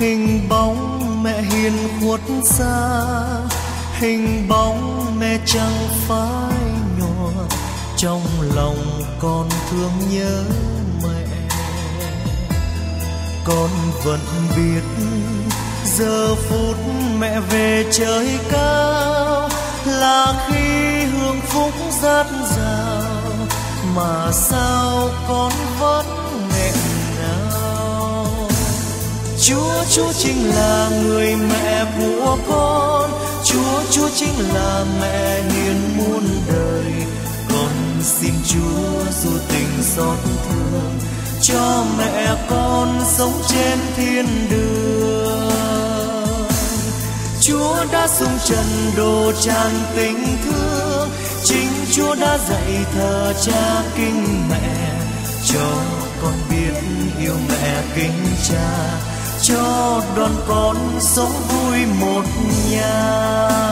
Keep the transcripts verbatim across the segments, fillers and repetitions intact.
Hình bóng mẹ hiền khuất xa, hình bóng mẹ chẳng phai nhòa, trong lòng con thương nhớ mẹ. Con vẫn biết giờ phút mẹ về trời cao là khi hưởng phúc dạt dào, mà sao con vẫn nghẹn ngào. Chúa, Chúa chính là người mẹ của con, Chúa, Chúa chính là mẹ hiền muôn đời. Con xin Chúa dù tình xót thương, cho mẹ con sống trên thiên đường. Chúa đã xuống trần độ tràn tình thương, chính Chúa đã dạy thờ cha kính mẹ, cho con biết yêu mẹ kính cha, cho đoàn con sống vui một nhà.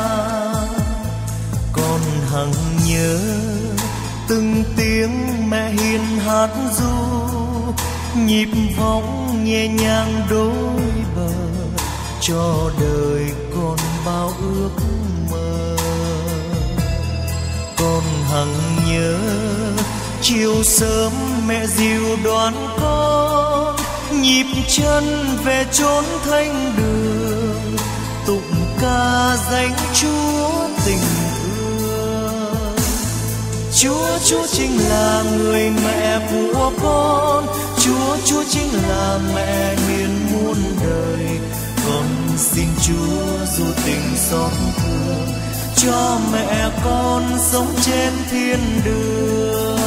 Con hằng nhớ từng tiếng mẹ hiền hát ru, nhịp vọng nhẹ nhàng đôi bờ, cho đời con bao ước mơ. Con hằng nhớ chiều sớm mẹ dìu đoán con, nhịp chân về chốn thánh đường, tụng ca danh Chúa tình thương. Chúa, Chúa chính là người mẹ của con, Chúa, Chúa chính là mẹ hiền muôn đời. Con xin Chúa dù tình xót thương, cho mẹ con sống trên thiên đường.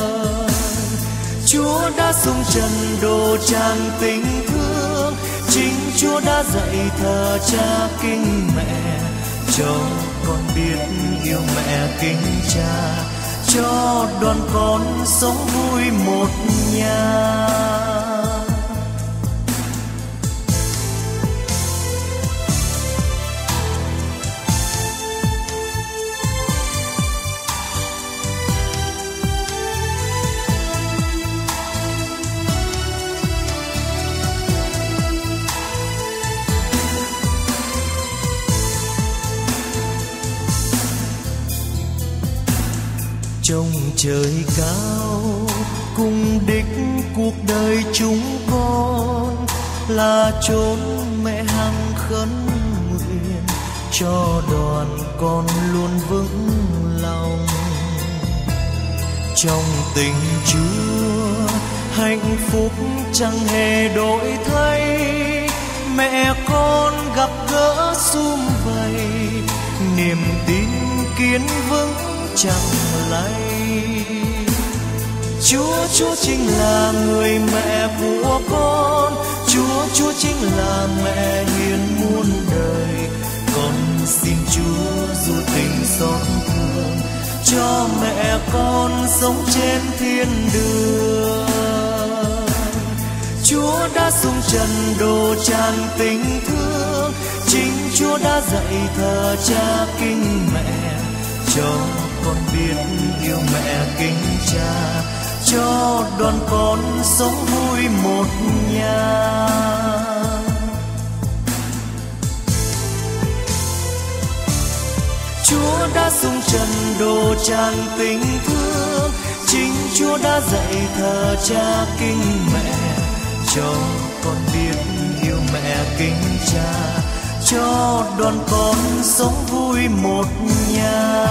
Chúa đã xuống trần độ tràn tình thương, chính Chúa đã dạy thờ cha kính mẹ, cho con biết yêu mẹ kính cha, cho đoàn con sống vui một nhà. Trong trời cao cùng đích cuộc đời chúng con, là chốn mẹ hằng khấn nguyện, cho đoàn con luôn vững lòng. Trong tình Chúa hạnh phúc chẳng hề đổi thay, mẹ con gặp gỡ sum vầy, niềm tin kiên vững chẳng lay. Chúa, Chúa chính là người mẹ của con, Chúa, Chúa chính là mẹ hiền muôn đời. Con xin Chúa dù tình xót thương, cho mẹ con sống trên thiên đường. Chúa đã xuống trần độ tràn tình thương, chính Chúa đã dạy thờ cha kính mẹ, cho con biết yêu mẹ kính cha, cho đoàn con sống vui một nhà. Chúa đã xuống trần độ tràn tình thương, chính Chúa đã dạy thờ cha kính mẹ, cho con biết yêu mẹ kính cha, cho đoàn con sống vui một nhà.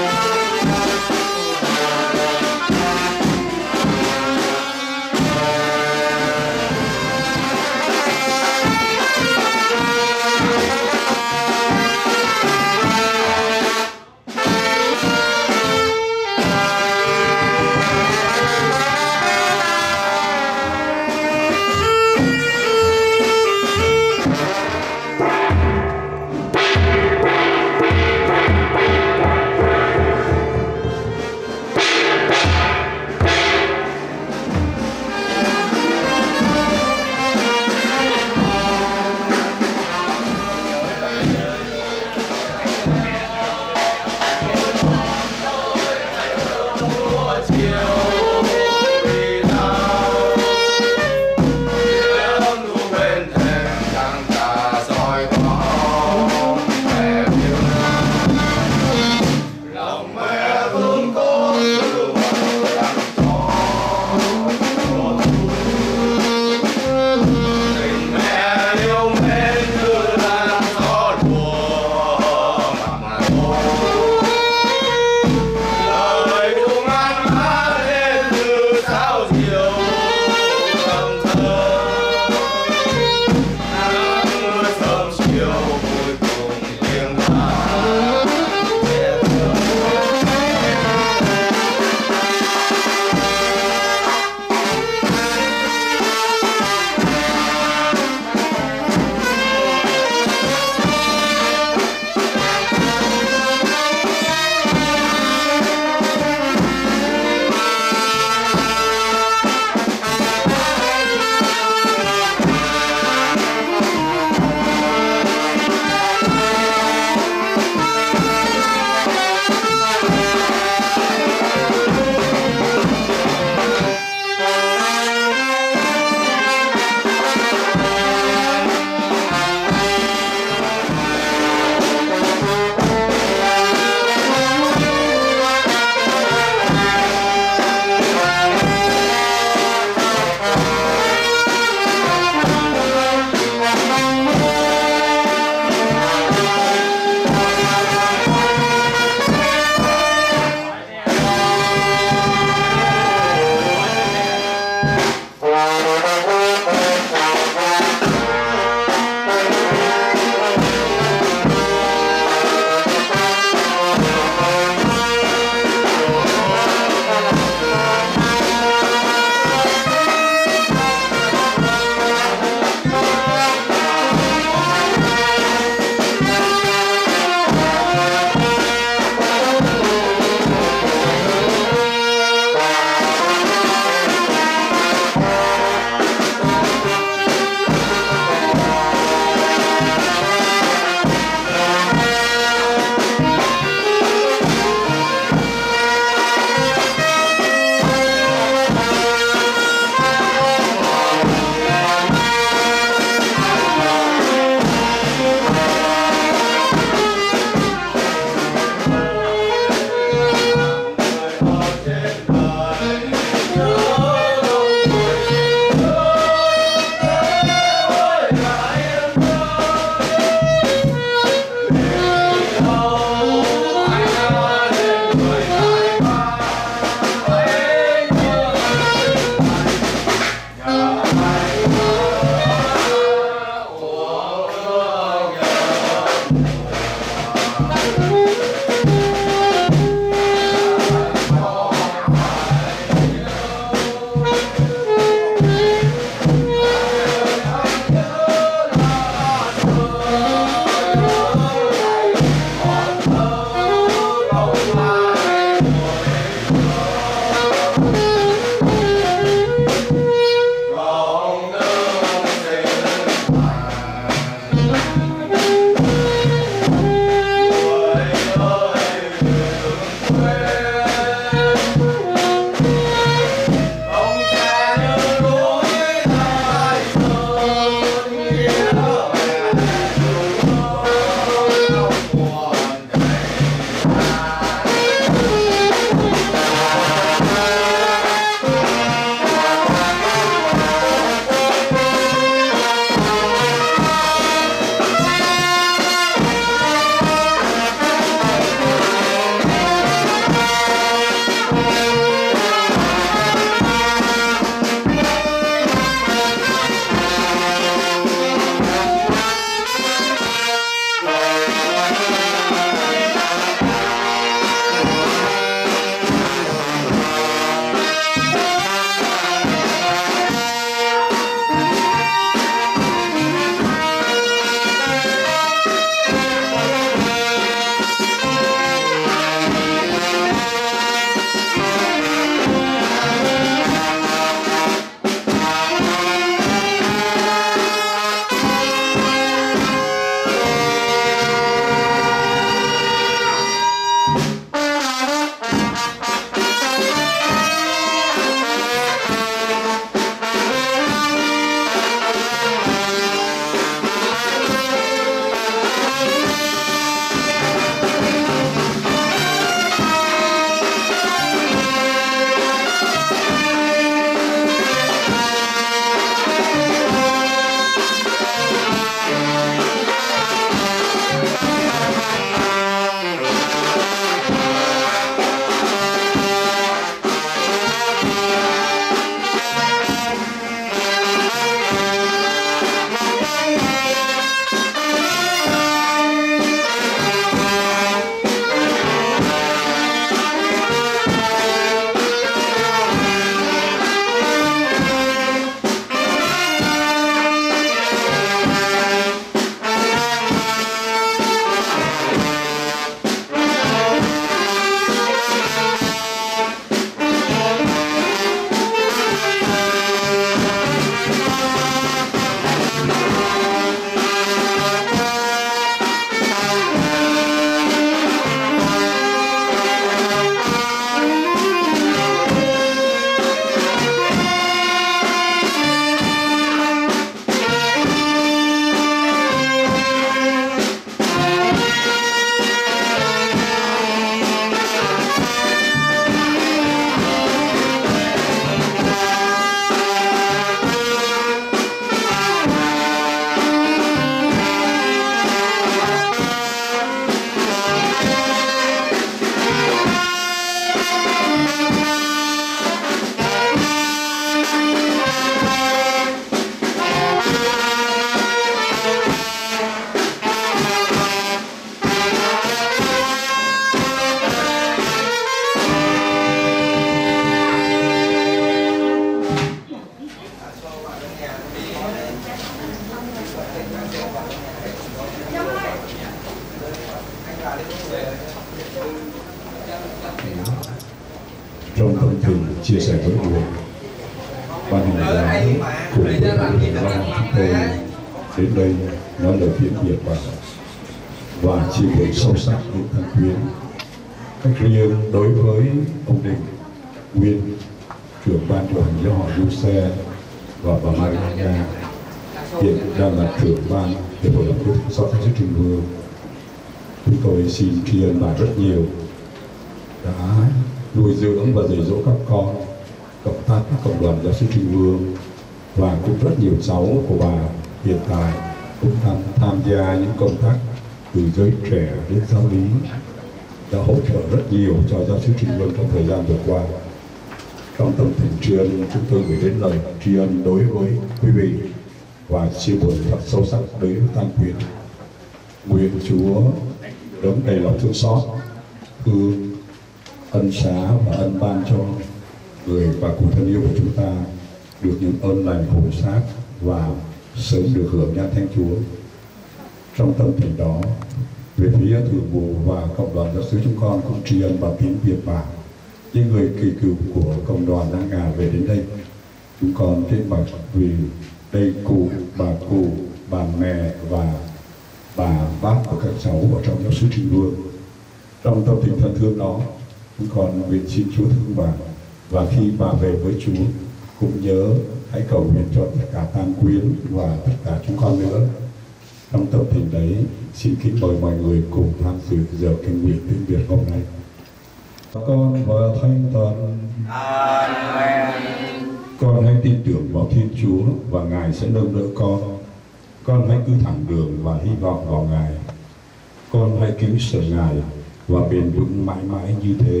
trong tâm tình chia sẻ với người ban hành giáo cùng với các đồng bào chúng tôi đến đây nói lời tiễn biệt và và chia buồn sâu sắc đến thân quyến. Cách riêng đối với ông Đình Nguyên, trưởng ban điều hành giáo hội Du Xe, và bà Maria hiện đang là trưởng ban hiệp hội đoàn kết thương xót giáo xứ Trinh Vương. Chúng tôi xin tri ân bà rất nhiều đã nuôi dưỡng và dạy dỗ các con, cộng tác với cộng đoàn giáo xứ Trinh Vương, và cũng rất nhiều cháu của bà hiện tại cũng đang tham gia những công tác từ giới trẻ đến giáo lý, đã hỗ trợ rất nhiều cho giáo xứ Trinh Vương trong thời gian vừa qua. Trong tâm tình tri ân, chúng tôi gửi đến lời tri ân đối với quý vị và chia buồn thật sâu sắc đối với tang quyến. Nguyện Chúa đấng đầy lòng thương xót, thương ân xá và ân ban cho người và cùng thân yêu của chúng ta được những ơn lành phổ sát và sớm được hưởng nhan thánh Chúa. Trong tâm tình đó, về phía thường vụ và cộng đoàn giáo xứ chúng con cũng tri ân và tín biệt bà, những người kỳ cựu của cộng đoàn đang ngà về đến đây. Chúng con trên bậc vì đây cụ, bà cụ, bà mẹ và bà bác của các cháu ở trong giáo xứ Trinh Vương. Trong tâm tình thân thương đó, chúng con nguyện xin Chúa thương bà, và khi bà về với Chúa cũng nhớ hãy cầu nguyện cho tất cả tang quyến và tất cả chúng con nữa. Trong tâm tình đấy, xin kính mời mọi người cùng tham dự giờ kinh nguyện tiếng Việt hôm nay. Con và Thánh Thần. Amen. Con hãy tin tưởng vào Thiên Chúa và Ngài sẽ nâng đỡ con. Con hãy cứ thẳng đường và hy vọng vào Ngài. Con hãy kính sợ Ngài và bền vững mãi mãi như thế.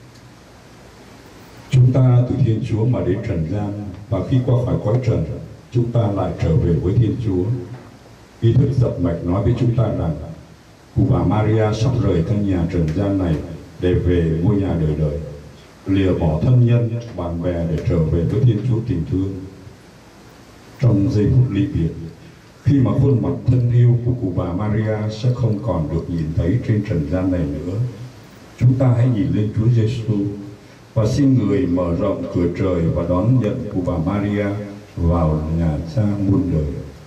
Chúng ta từ Thiên Chúa mà đến trần gian, và khi qua khỏi cõi trần, chúng ta lại trở về với Thiên Chúa. Ý thức dập mạch nói với chúng ta rằng cụ bà Maria sắp rời căn nhà trần gian này để về ngôi nhà đời đời, lìa bỏ thân nhân, bạn bè để trở về với Thiên Chúa tình thương. Trong giây phút ly biệt, khi mà khuôn mặt thân yêu của cụ bà Maria sẽ không còn được nhìn thấy trên trần gian này nữa, chúng ta hãy nhìn lên Chúa Giêsu và xin Người mở rộng cửa trời và đón nhận cụ bà Maria vào nhà cha muôn đời.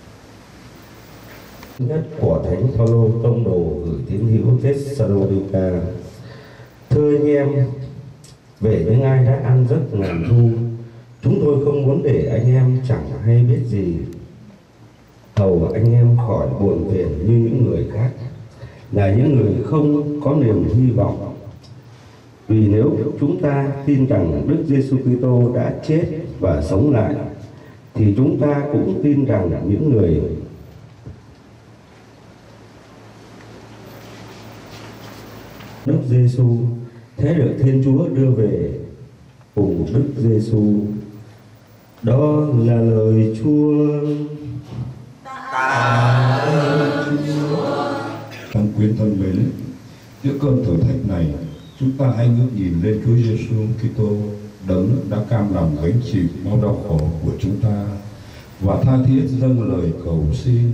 Nhất của Thánh Phaolô tông đồ gửi tín hữu Thessalonica. Thưa anh em, về những ai đã ăn giấc ngàn thu, chúng tôi không muốn để anh em chẳng hay biết gì, hầu anh em khỏi buồn phiền như những người khác, là những người không có niềm hy vọng. Vì nếu chúng ta tin rằng Đức Giêsu Kitô đã chết và sống lại, thì chúng ta cũng tin rằng những người Đức Giêsu thế được Thiên Chúa đưa về cùng Đức Giêsu. Đó là lời Chúa. Tạ ơn Chúa. Tang quyến thân mến, giữa cơn thử thách này, chúng ta hãy ngước nhìn lên Chúa Giêsu Kitô, đấng đã cam lòng gánh chịu bao đau khổ của chúng ta và tha thiết dâng lời cầu xin.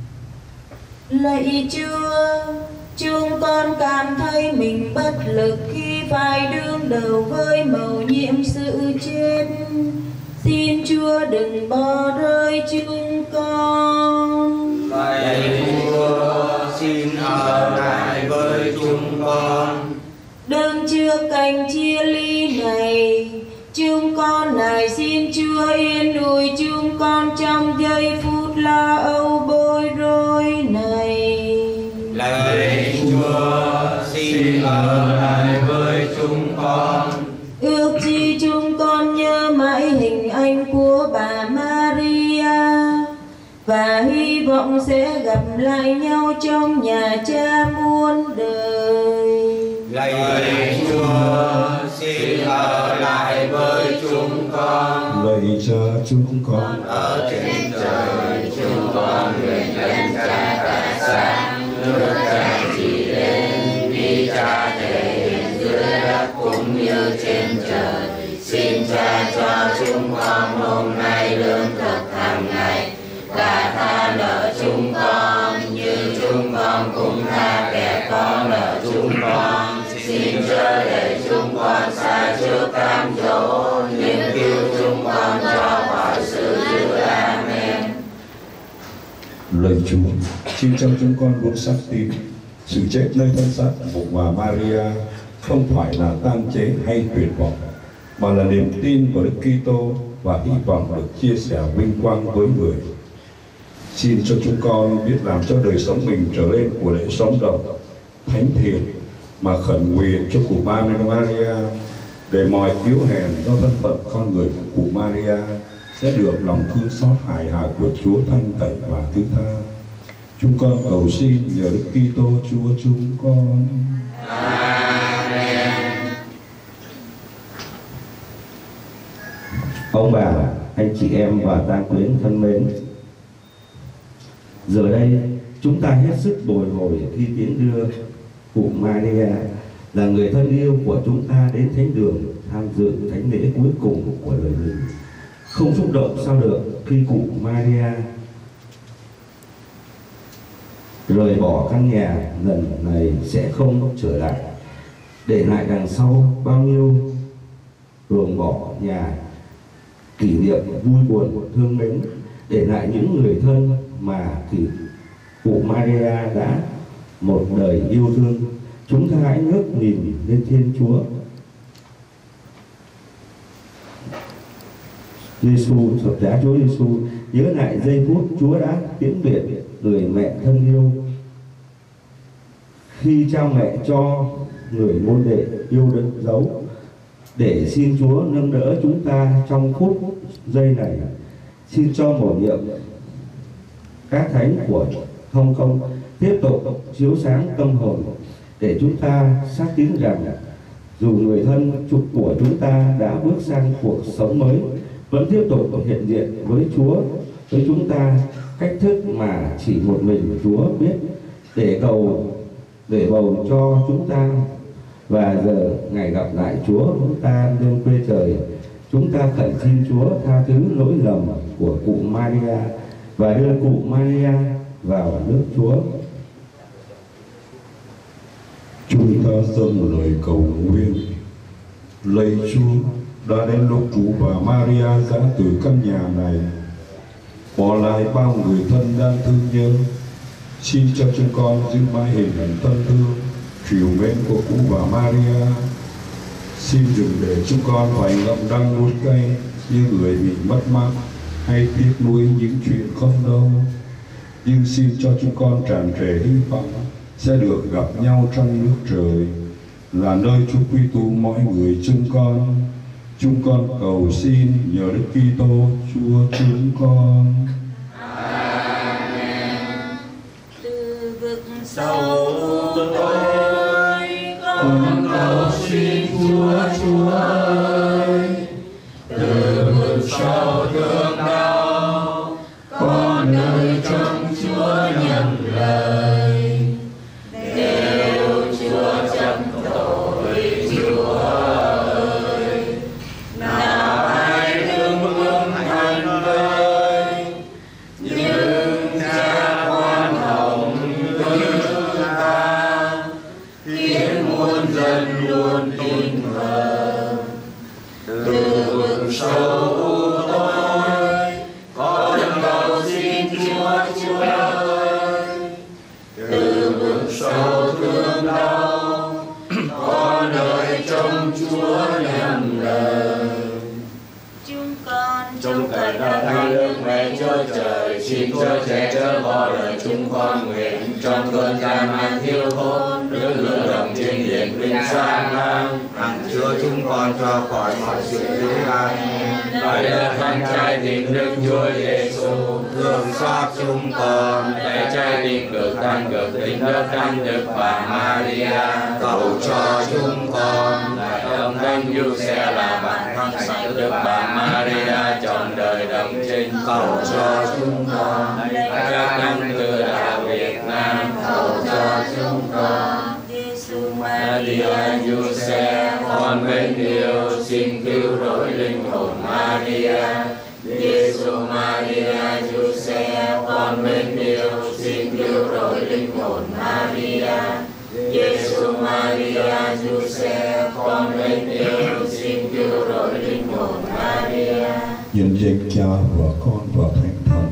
Lạy Chúa, chúng con cảm thấy mình bất lực khi phải đương đầu với mầu nhiệm sự chết. Xin Chúa đừng bỏ rơi chúng con. Lạy Chúa, xin ở lại với chúng con. Đừng trước cảnh chia ly này, chúng con này xin Chúa yên ủi chúng con trong giây phút lo âu bối rối này. Lạy Chúa, xin ở lại với chúng con. Ước chi chúng con nhớ mãi hình ảnh của bà Maria và hy vọng sẽ gặp lại nhau trong nhà cha muôn đời. Lạy Chúa, xin ở lại với chúng con. Lạy Cha chúng con Ở trên trời, chúng con nguyện dân Cha cả sáng, nước Cha chỉ đến, vì Cha thể hiện dưới đất cũng như trên trời. Xin Cha cho chúng con hôm nay lương thực hàng ngày, và tha nợ chúng con như chúng con cũng tha kẻ có nợ chúng con. Xin chớ để chúng con sa trước trước cám dỗ, nhưng cứu chúng con cho khỏi sự dữ. Amen. Lạy Chúa, xin cho chúng con luôn xác tin sự chết nơi thân xác của bà Maria không phải là tan chế hay tuyệt vọng, mà là niềm tin vào Đức Kitô và hy vọng được chia sẻ vinh quang với người. Xin cho chúng con biết làm cho đời sống mình trở lên của lễ sống động, thánh thiện, mà khẩn nguyện cho cụ Maria để mọi yếu hèn do thân phận con người của cụ Maria sẽ được lòng thương xót hài hạ của Chúa thanh tẩy và thứ tha. Chúng con cầu xin nhờ Đức Kitô Chúa chúng con. Amen. Ông bà, anh chị em và tang quyến thân mến, giờ đây chúng ta hết sức bồi hồi khi tiến đưa cụ Maria là người thân yêu của chúng ta đến thánh đường tham dự thánh lễ cuối cùng của đời mình. Không xúc động sao được khi cụ Maria rời bỏ căn nhà lần này sẽ không trở lại, để lại đằng sau bao nhiêu ruồng bỏ nhà, kỷ niệm vui buồn thương mến, để lại những người thân mà thì cụ Maria đã một đời yêu thương. Chúng ta hãy ngước nhìn lên Thiên Chúa Giêsu, thập giá Chúa Giêsu, nhớ lại giây phút Chúa đã tiễn biệt người mẹ thân yêu khi cha mẹ cho người môn đệ yêu đất dấu, để xin Chúa nâng đỡ chúng ta trong phút giây này. Xin cho bổ nhiệm các thánh của Hồng Kông tiếp tục chiếu sáng tâm hồn, để chúng ta xác tín rằng dù người thân trục của chúng ta đã bước sang cuộc sống mới, vẫn tiếp tục hiện diện với Chúa, với chúng ta cách thức mà chỉ một mình Chúa biết, để cầu để bầu cho chúng ta. Và giờ ngày gặp lại Chúa, chúng ta lên quê trời, chúng ta khẩn xin Chúa tha thứ lỗi lầm của cụ Maria và đưa cụ Maria vào nước Chúa. Chúng ta dâng một lời cầu nguyện. Lạy Chúa, đã đến lúc cụ và Maria ra từ căn nhà này, bỏ lại bao người thân đang thương nhớ. Xin cho chúng con giữ mãi hình ảnh thân thương, trìu mến của cụ và Maria. Xin đừng để chúng con phải ngậm đắng nuốt cay như người bị mất mát hay tiếc nuối những chuyện không đâu. Nhưng xin cho chúng con tràn trề hy vọng sẽ được gặp nhau trong nước trời, là nơi Chúa quy tụ mọi người chúng con. Chúng con cầu xin nhờ Đức Kitô Chúa chúng con. Amen. Từ vực Sâu tôi con cầu xin Chúa Chúa ơi, từ vực sâu thương đau con nơi trong Chúa nhận lời, nếu Chúa chấp tội Chúa ơi, nào ai đương ương thành vơi, nhưng cha con hồng thương ta, khiến muôn dân luôn tin mờ. Từ vực sâu tôi con cầu xin Chúa Chúa ơi, từ vực sâu thương đau con đợi trong Chúa nhầm lời. chúng con Chúng cần thánh Đức Mẹ Chúa Trời, xin Chúa che chở bỏ đời chúng con nguyện trong cơn gian nan thiếu thốn, nước lửa đồng trên biển vinh sang ngang, hằng chứa chúng con cho khỏi mọi sự dữ dằn. Lạy Đức Thánh Trai Thịnh Đức Chúa Giêsu, thương xót chúng con, để trai định cực thanh cực tính Đức Thánh Đức bà Maria, cầu cho chúng con. Lạy ông Thánh Giuse là bạn thân sạch Đức bà Maria trọn đời đồng trinh, cầu cho chúng con. Lạy các thánh từ đạo Việt Nam, cầu cho chúng con. Giêsu Maria Giuse, con mến yêu, xin cứu rỗi linh hồn Maria. Giêsu Maria Giuse, con mến yêu, xin cứu rỗi linh hồn Maria. Giêsu Maria Giuse, con mến yêu, xin nhân danh Cha và Con và Thánh Thần.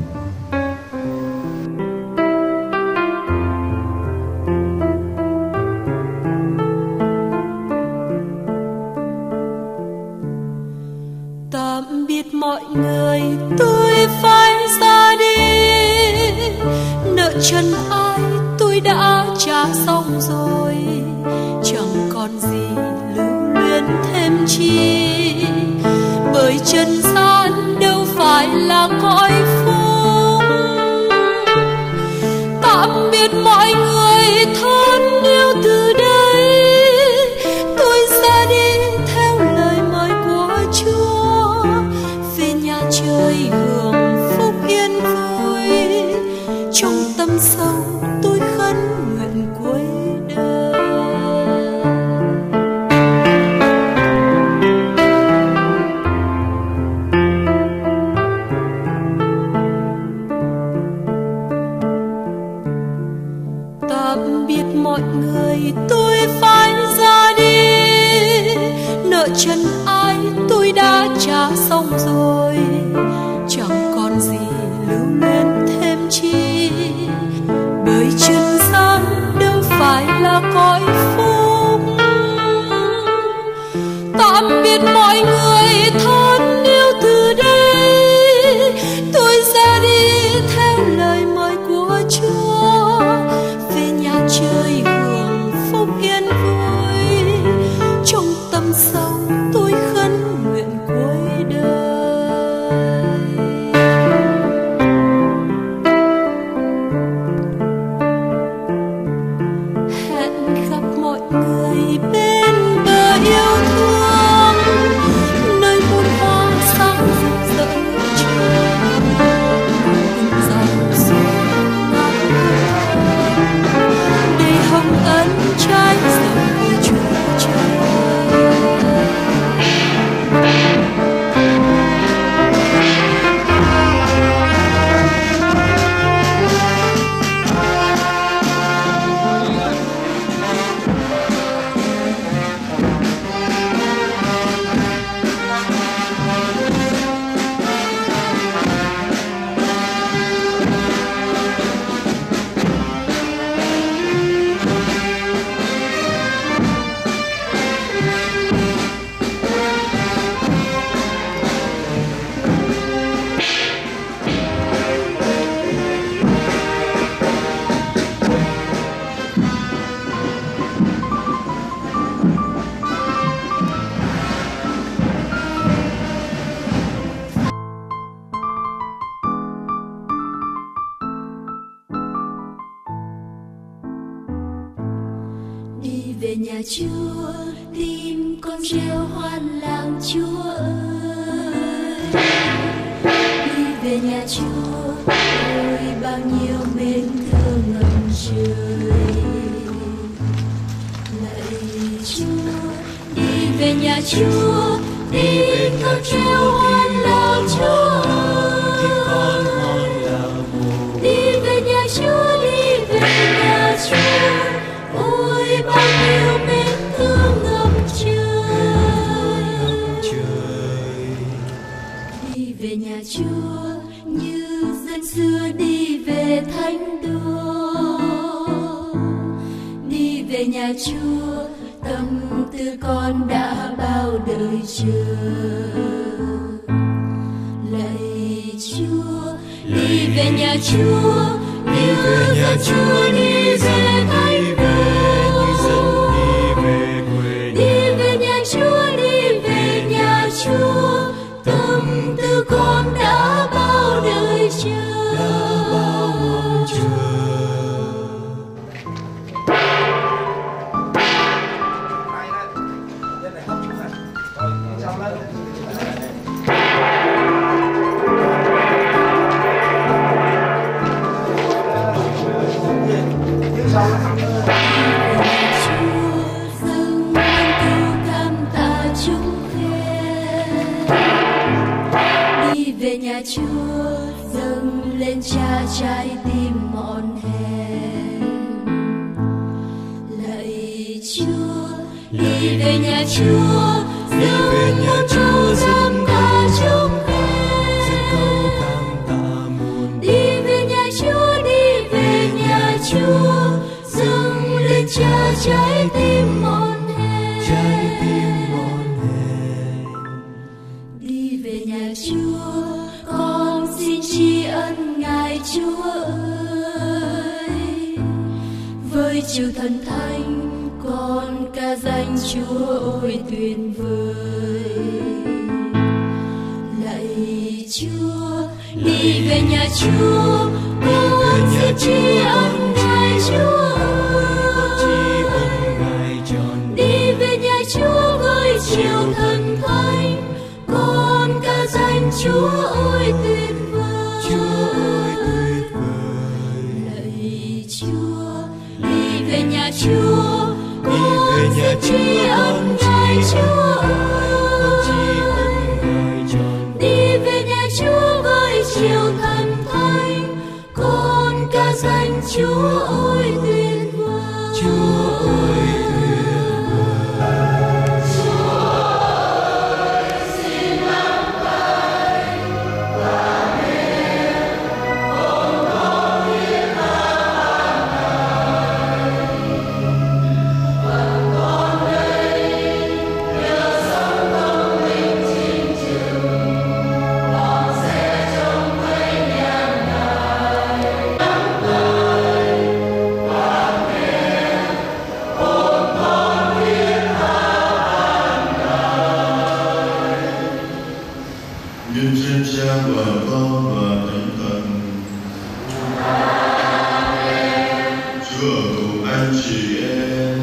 Tạm biệt mọi người, tôi phải ra đi. Nợ chân ai tôi đã trả xong rồi, chẳng còn gì lưu luyến thêm chi. Bởi trần gian đâu phải là cõi phúc. Tạm biệt mọi người thân yêu, từ đây tôi ra đi theo lời mời của Chúa, về nhà trời hưởng phúc yên vui. Trong tâm sâu tôi khấn nguyện cuối đời. Tạm biệt mọi người, tôi phải ra đi. Nợ chân ai tôi đã trả xong rồi, chẳng còn gì lưu luyến thêm chi. Bởi trần gian đâu phải là cõi phúc. Tạm biệt mọi người thân yêu, từ đây tôi ra đi theo lời mời của Chúa, về nhà trời hưởng phúc yên vui. Trong tâm sâu tôi khấn nguyện cuối đời. Hẹn gặp mọi người bên bờ yêu thương, nơi muôn hoa sáng rực rỡ trời. Từng dòng suối ngàn đầy hồng ân trái rộng của Chúa trời. Đi về nhà Chúa, tim con reo hoan làng Chúa ơi. Đi về nhà Chúa, ôi bao nhiêu mến thương ngập trời. Lạy Chúa, đi về nhà Chúa, tim con reo hoan làng Chúa ơi. Đi về nhà Chúa, đi về nhà Chúa, ôi bao nhiêu mến thương ngập trời. Đi về nhà Chúa như dân xưa đi về thánh đô. Đi về nhà Chúa, tâm tư con đã bao đời chờ. Lạy Chúa, đi về nhà Chúa, như dân xưa đi về thánh đô. Đi về nhà Chúa, đi về nhà Chúa, tâm tư con đã bao đời chờ. Đã bao mong chờ. Về nhà Chúa dâng lên Cha trái tim mòn hèn. Lạy Chúa, đi về nhà Chúa, dâng lên Chúa dâng ca trong khen. chịu thần thánh, con ca danh Chúa ôi tuyệt vời. Lạy Chúa, đi về nhà Chúa, con xin tri ân Ngài Chúa ơi. Đi về nhà Chúa với chiều thần thánh, con ca danh Chúa ôi tuyệt vời. Chúa ơi tuyệt vời. Lạy Chúa, đi về nhà Chúa, con xin tri ân Ngài Chúa ơi. Đi về nhà Chúa với chiều thần thánh, con ca danh Chúa ôi tuyệt vời. Chúa ơi tuyệt vời. Chúa ơi xin nắm tay và mẹ con con biết tha hàng ngày, và con đây nhờ sống công minh chính trực, con sẽ trông thấy nhàn Ngài. Nắm tay và mẹ con con biết tha hàng ngày. Nhân danh Cha và Con và Thánh Thần. Chúa ở cùng anh chị em.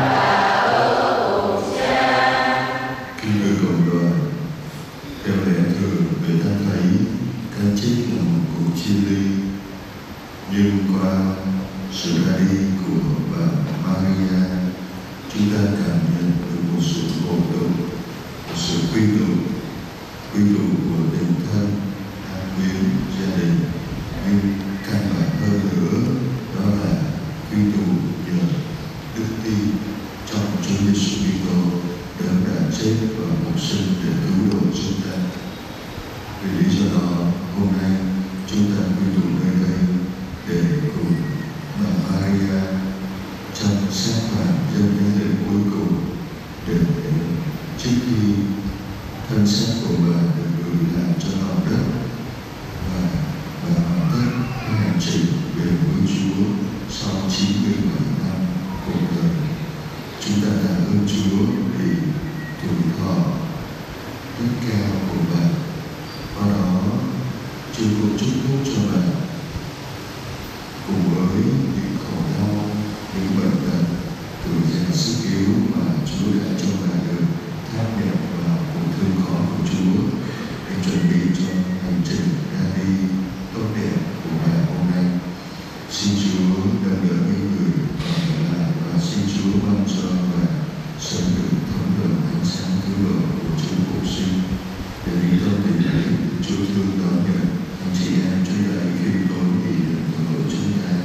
Kính thưa cộng đoàn, theo lẽ thường người ta thấy cái chết là một cuộc chia ly, nhưng qua sự ra đi của bà Maria, chúng ta cảm nhận được một sự hội tụ, một sự quy tụ, quy tụ của tình thân, thân quyến, gia đình, nhưng căn bản hơn nữa đó là quy tụ nhờ đức tin trong Chúa Giêsu Kitô đấng đã chết và phục sinh để cứu độ chúng ta. Vì lý do đó, hôm nay chúng ta quy tụ nơi đây để cùng bà Maria trong sát vàng dân thánh lễ cuối cùng, để trước khi thân xác của bà được gửi lại cho lòng đất và bà hoàn tất cái hành trình về với Chúa sau chín mươi bảy năm cuộc đời. Chúng ta cảm ơn Chúa vì tuổi thọ rất cao của bà. Qua đó, Chúa cũng chúc phúc cho bà cùng với những khổ đau, những bệnh tật, tuổi già sức yếu mà Chúa đã cho bà được tháp nhập vào cuộc thương khó của Chúa để chuẩn bị cho hành trình ra đi tốt đẹp của bà hôm nay. Xin Chúa nâng đỡ những người còn ở lại và xin Chúa ban cho bà sớm được thấm đượm ánh sáng cứu độ của Chúa phục sinh. Để lý do tình ấy, Chúa thương đón nhận anh chị em Chúa dạy khi tôi vì được tội lỗi chúng ta.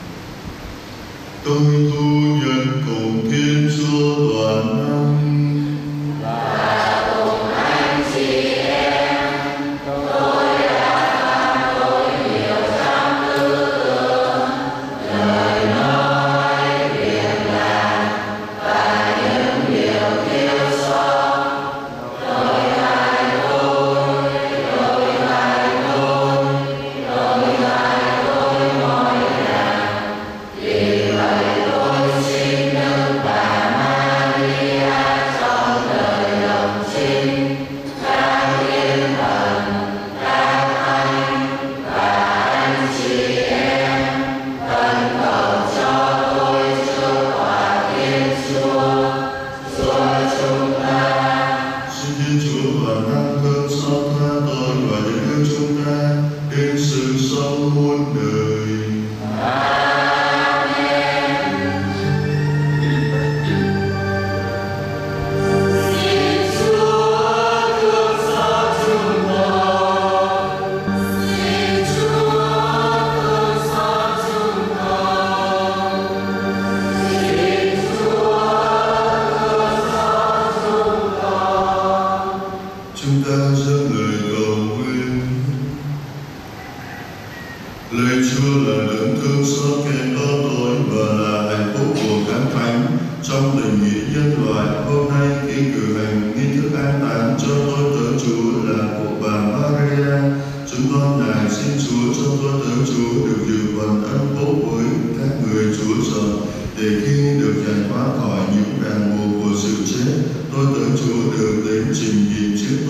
Tôi thu nhận cùng Thiên Chúa toàn năng. Để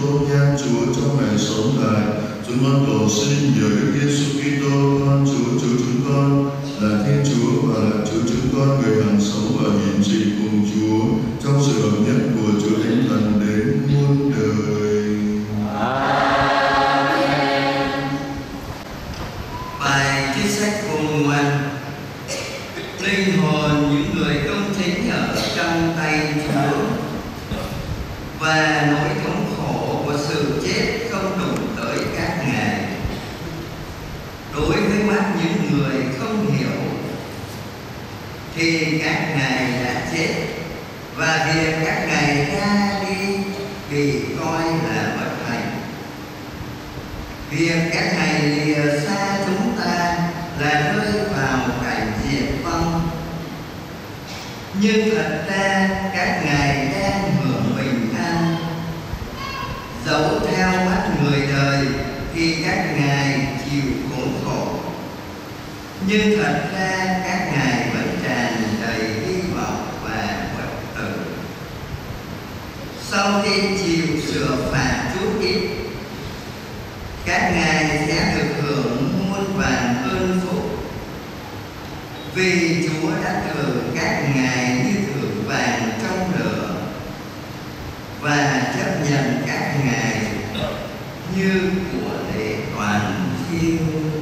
Kitô nhan Chúa trong ngày sống lại. Chúng con cầu xin nhờ Đức Giêsu Kitô con Chúa Chúa chúng con là Thiên Chúa và là Chúa chúng con, người hằng sống và hiện trị cùng Chúa trong sự hợp nhất của Chúa Thánh Thần đến muôn đời. Bài trích sách khôn ngoan. Linh hồn những người công chính ở trong tay Chúa, và nỗi thống khổ của sự chết không đụng tới các ngài. Đối với mắt những người không hiểu thì các ngài đã chết, và việc các ngài ra đi bị coi là bất hạnh. Việc các ngài lìa xa chúng ta là rơi vào cảnh diệt vong. Nhưng thật ra các ngài đang hưởng bình an. Dẫu theo mắt người đời thì các ngài chịu khốn khổ, nhưng thật ra các ngài vẫn tràn đầy hy vọng và bất tử. Sau khi chịu sửa phạt chút ít, các ngài sẽ được hưởng muôn vàn ơn phúc, vì Chúa đã thử các ngài như thử vàng trong lửa, và chấp nhận các ngài như của lễ toàn thiêng.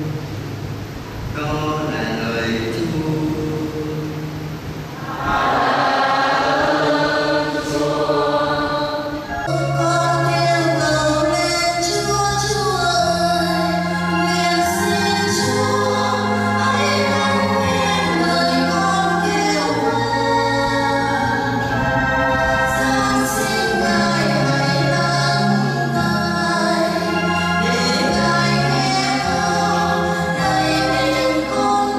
Đó là lời Chúa. Con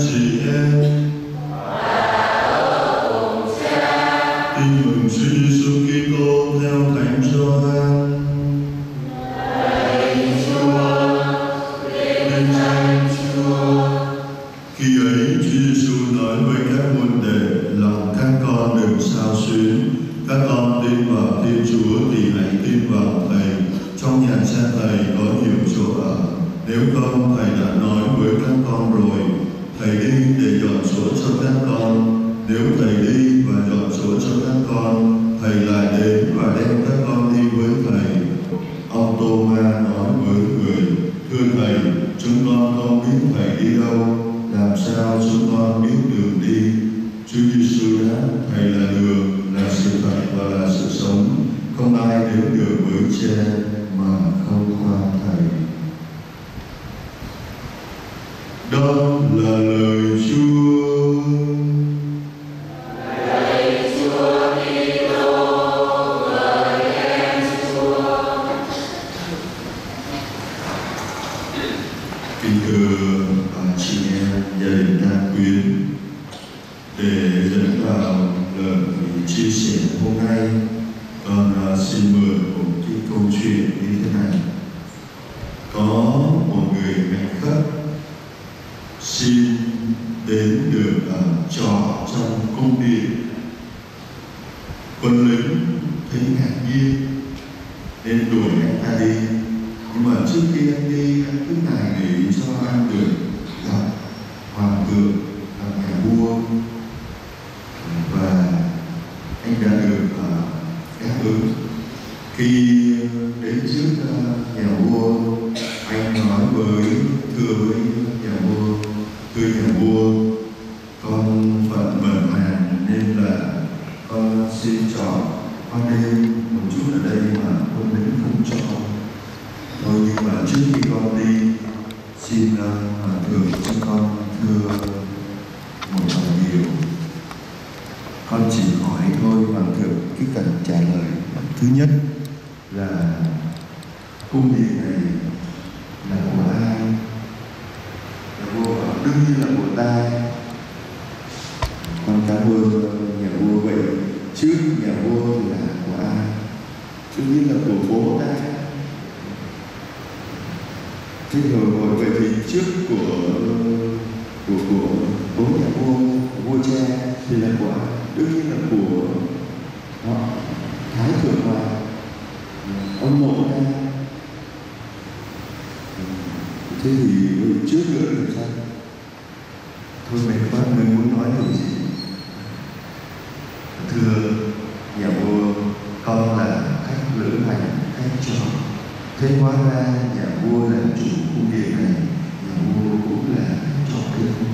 chị em. Tin mừng Chúa Giêsu Kitô theo Thánh Gioan. Khi ấy Chúa Giêsu nói với các môn đệ là các con đừng xao xuyến, các con tin vào Thiên Chúa thì hãy tin vào Thầy. Trong nhà cha Thầy có nhiều chỗ ở, nếu không Thầy đã nói với các con rồi. Thầy đi để dọn chỗ cho các con. Nếu Thầy đi và dọn chỗ cho các con, Thầy lại đến và đem các con đi với Thầy. Ông Tô-ma nói với người: Thưa Thầy, chúng con không biết Thầy đi đâu, làm sao chúng con biết đường đi? Chúa Giêsu đáp: Thầy là đường, là sự thật và là sự sống. Không ai đến được với Cha mà không qua Thầy. Đó là lời Chúa. Kính thưa chị em, gia đình Đa Quyến, để dẫn vào lời chia sẻ hôm nay, con xin mượn một cái câu chuyện như thế này. Có một người hành khách xin đến được ở trọ trong cung điện. Quân lính thấy ngạc nhiên nên đuổi anh ta đi. Nhưng mà trước khi anh đi, anh cứ nài nỉ cho anh được gặp hoàng thượng, gặp nhà vua, và anh đã được đáp ứng. Khi đến trước nhà vua, anh nói với thưa với nhà vua: Thưa nhà vua, con phận bần hàn nên là con xin chọn qua đêm một chút ở đây mà quân lính không cho. Thôi nhưng mà trước khi con đi, xin hoàng thượng cho con thưa một vài điều. Con chỉ hỏi thôi hoàng thượng, cái cần trả lời. Thứ nhất là cung điện này là của ai? Nhà vua bảo đương nhiên là của ta. Con cảm ơn nhà vua. Vậy trước nhà vua là của ai? Đương nhiên là của bố ta. Thế rồi vậy thì trước của của của bố nhà vua, vua cha thì là của ai? Đương nhiên là của họ Thái thượng hoàng, ông nội ta. Thế thì trước nữa là sao? Thôi mẹ con mình muốn nói điều gì? Thưa nhà vua, con là khách lữ hành, khách trọ. Thế hóa ra nhà vua là chủ cung điện này, nhà vua cũng là khách trọ thế thôi.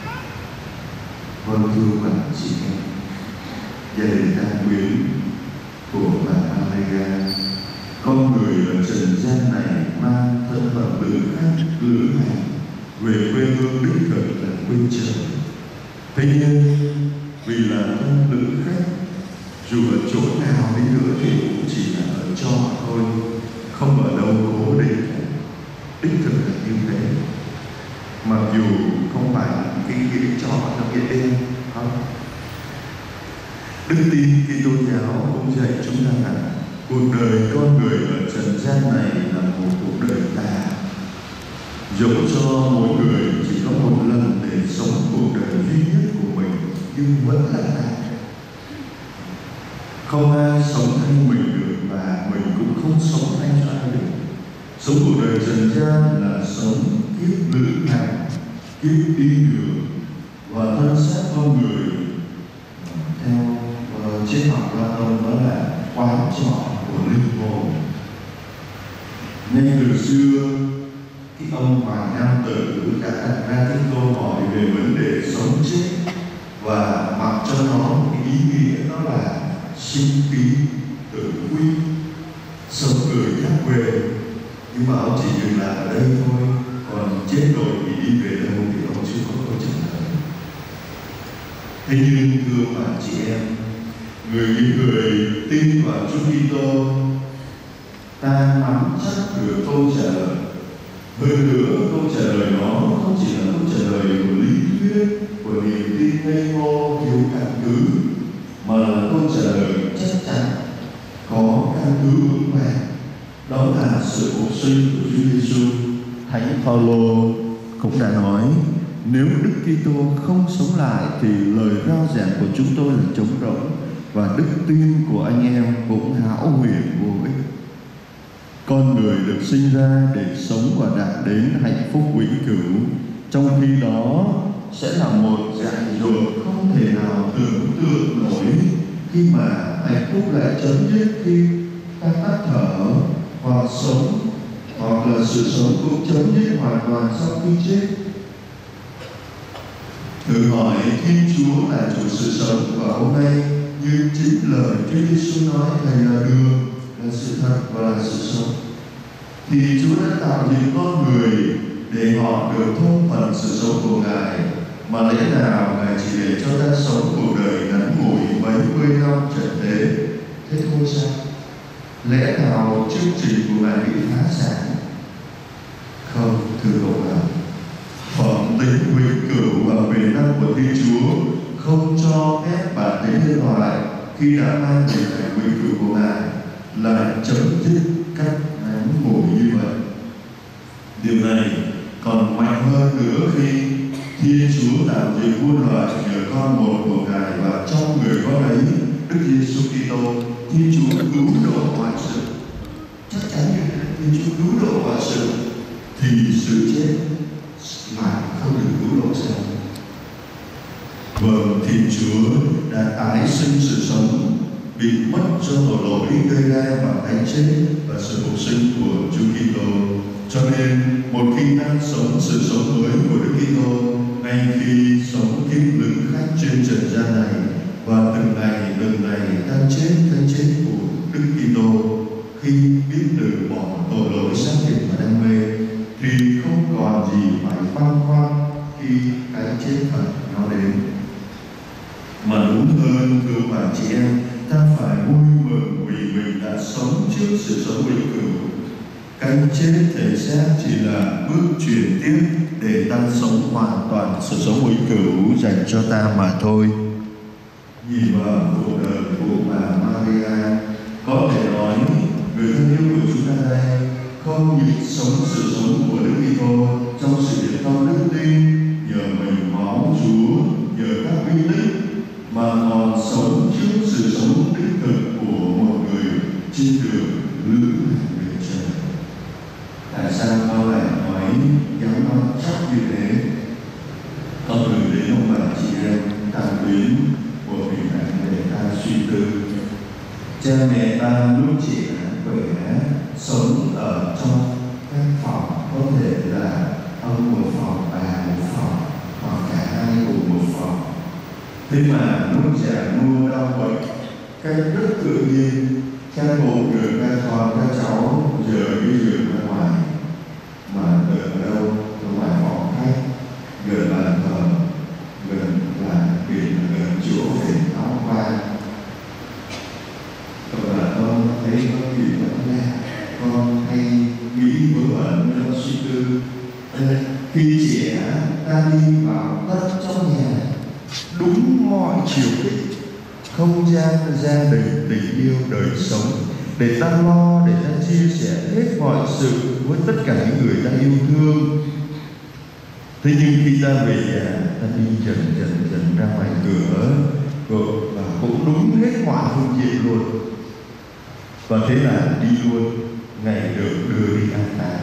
Con thưa bạn chị em, gia đình Đa Quyến của bà Amelia, con người ở trần gian này mang thân phận lữ khách, lữ hành về quê hương đích thực là quê trời. Thế nhưng vì là thân lữ khách, dù ở chỗ nào đi nữa thì cũng chỉ là ở trọ thôi, không ở đâu cố định. Đích thực là như thế. Mặc dù không phải cái cái trọ trong cái đêm không. Đức tin Kitô giáo cũng dạy chúng ta rằng cuộc đời con người ở trần gian này là một cuộc đời tà. Dẫu cho mỗi người chỉ có một lần để sống cuộc đời duy nhất của mình, nhưng vẫn là tà. Không ai sống thay mình được và mình cũng không sống thay cho ai được. Sống cuộc đời trần gian là sống kiếp lữ hành, kiếp đi đường và thân xác con người. Theo uh, triết học Plato đó là quán trọ của linh hồn. Nên từ xưa, cái ông Hoàng Nam Tử đã đặt ra cái câu hỏi về vấn đề sống chết và mặc cho nó cái ý nghĩa đó là sinh khí tử quy, sống người khác về. Nhưng mà ông chỉ dừng lại ở đây thôi, còn chết rồi thì đi về đâu thì ông chưa có câu trả lời. Thế nhưng thưa bạn chị em, người những người tin vào Chúa Kitô, ta nắm chắc được câu trả lời. Hơn nữa, câu trả lời nó không chỉ là câu trả lời của lý thuyết, của niềm tin ngây ngô thiếu căn cứ, mà là câu trả lời chắc chắn, có căn cứ vững vàng. Đó là sự phục sinh của Chúa Giêsu. Thánh Phaolô cũng đã nói, nếu Đức Kitô không sống lại thì lời rao giảng của chúng tôi là trống rỗng, và đức tin của anh em cũng hão huyền vô ích. Con người được sinh ra để sống và đạt đến hạnh phúc vĩnh cửu, trong khi đó sẽ là một dại dột không thể nào tưởng tượng nổi khi mà hạnh phúc lại chấm dứt khi ta tắt thở, hoặc sống, hoặc là sự sống cũng chấm dứt hoàn toàn sau khi chết. Thử hỏi Thiên Chúa là chủ sự sống, và hôm nay như chính lời Chúa Giêsu nói, Thầy là đường, là sự thật và là sự sống, thì Chúa đã tạo dựng con người để họ được thông phần sự sống của Ngài, mà lẽ nào Ngài chỉ để cho ta sống cuộc đời ngắn ngủi mấy mươi năm trần thế, thế thôi sao? Lẽ nào chương trình của Ngài bị phá sản? Không, thưa cậu ạ, phẩm tính vĩnh cửu và quyền năng của Thiên Chúa không cho phép bản tính nhân loại khi đã mang đến hạnh vĩnh cửu của Ngài lại chấm dứt cách ngắn ngủi như vậy. Điều này còn mạnh hơn nữa khi Thiên Chúa tạo dựng muôn loài nhờ con một của Ngài, và trong người con ấy, Đức Giêsu Kitô, Thiên Chúa cứu độ mọi sự. Chắc chắn như thế, Thiên Chúa cứu độ mọi sự, thì sự chết lại không được cứu độ sao? Vâng, Thiên Chúa đã tái sinh sự sống bị mất do tội lỗi gây ra bằng cái chết và sự phục sinh của Chúa Kitô. Cho nên một khi ta sống sự sống mới của Đức Kitô, ngay khi sống kiếp lữ khách trên trần gian này, và từng ngày từng ngày ta chết cái chết của Đức Kitô, khi biết từ bỏ tội lỗi xác thịt và đam mê, thì không còn gì phải băn khoăn khi cái chết thật nó đến. Mà đúng hơn, thưa bạn chị em, ta phải vui mừng vì mình đã sống trước sự sống vĩnh cửu. Cái chết thể xác chỉ là bước chuyển tiếp để ta sống hoàn toàn sự sống vĩnh cửu dành cho ta mà thôi. Nhìn vào cuộc đời của bà Maria, có thể nói người thân yêu của chúng ta đây không chỉ sống sự sống của Đức Kitô trong sự hiện con đức tin nhờ mình máu Chúa, nhờ các bí tích, mà còn sống trước sự sống đích thực của một người trên đường lữ hành về trời. Tại sao con lại nói dám nói chắc như thế? Con gửi đến ông bà chị em tàn quyến của mình để ta suy tư. Cha mẹ ta lúc trẻ khỏe sống ở trong căn phòng, có thể là ông một phòng, bà một phòng, hoặc cả hai cùng một phòng. Thế mà lúc già nua đau bệnh, cách rất tự nhiên, cha bộ được các con các cháu giờ đi giường ra ngoài, mà ở đâu ở ngoài phòng khách, gần bàn thờ, gần là biển, gần chỗ để áo qua. Và con thấy có gì đó ra, con hay nghĩ vớ vẩn trong suy tư. Khi trẻ ta đi vào tất trong nhà, đúng mọi chiều kích, không gian gia đình, tình yêu, đời sống, để ta lo, để ta chia sẻ hết mọi sự với tất cả những người ta yêu thương. Thế nhưng khi ta về nhà, ta đi dần dần dần ra ngoài cửa, rồi và cũng đúng hết mọi phương diện luôn. Và thế là đi luôn, ngày được đưa đi an táng.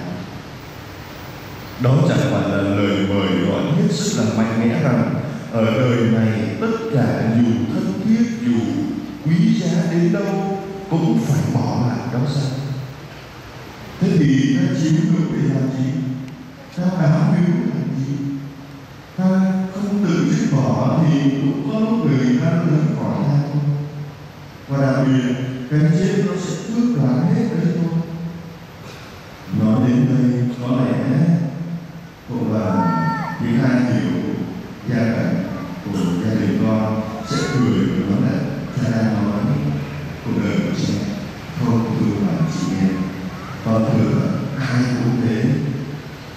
Đó chẳng phải là lời mời gọi hết sức là mạnh mẽ rằng ở đời này tất cả dù thân thiết, dù quý giá đến đâu cũng phải bỏ lại đó sao? Thế thì ta chiếm được để làm gì? Ta báo hiếu làm gì? Ta không tự dứt bỏ thì cũng có người ta lớn khỏi ta thôi. Và đặc biệt cái chết nó sẽ tước đoạt hết đấy thôi. Nói đến đây có lẽ cũng là những ai hiểu gia cảnh của gia đình con sẽ cười và nói là cha đang nói cuộc đời của cha. Không, thưa bạn chị em, con thưa ai cũng thế.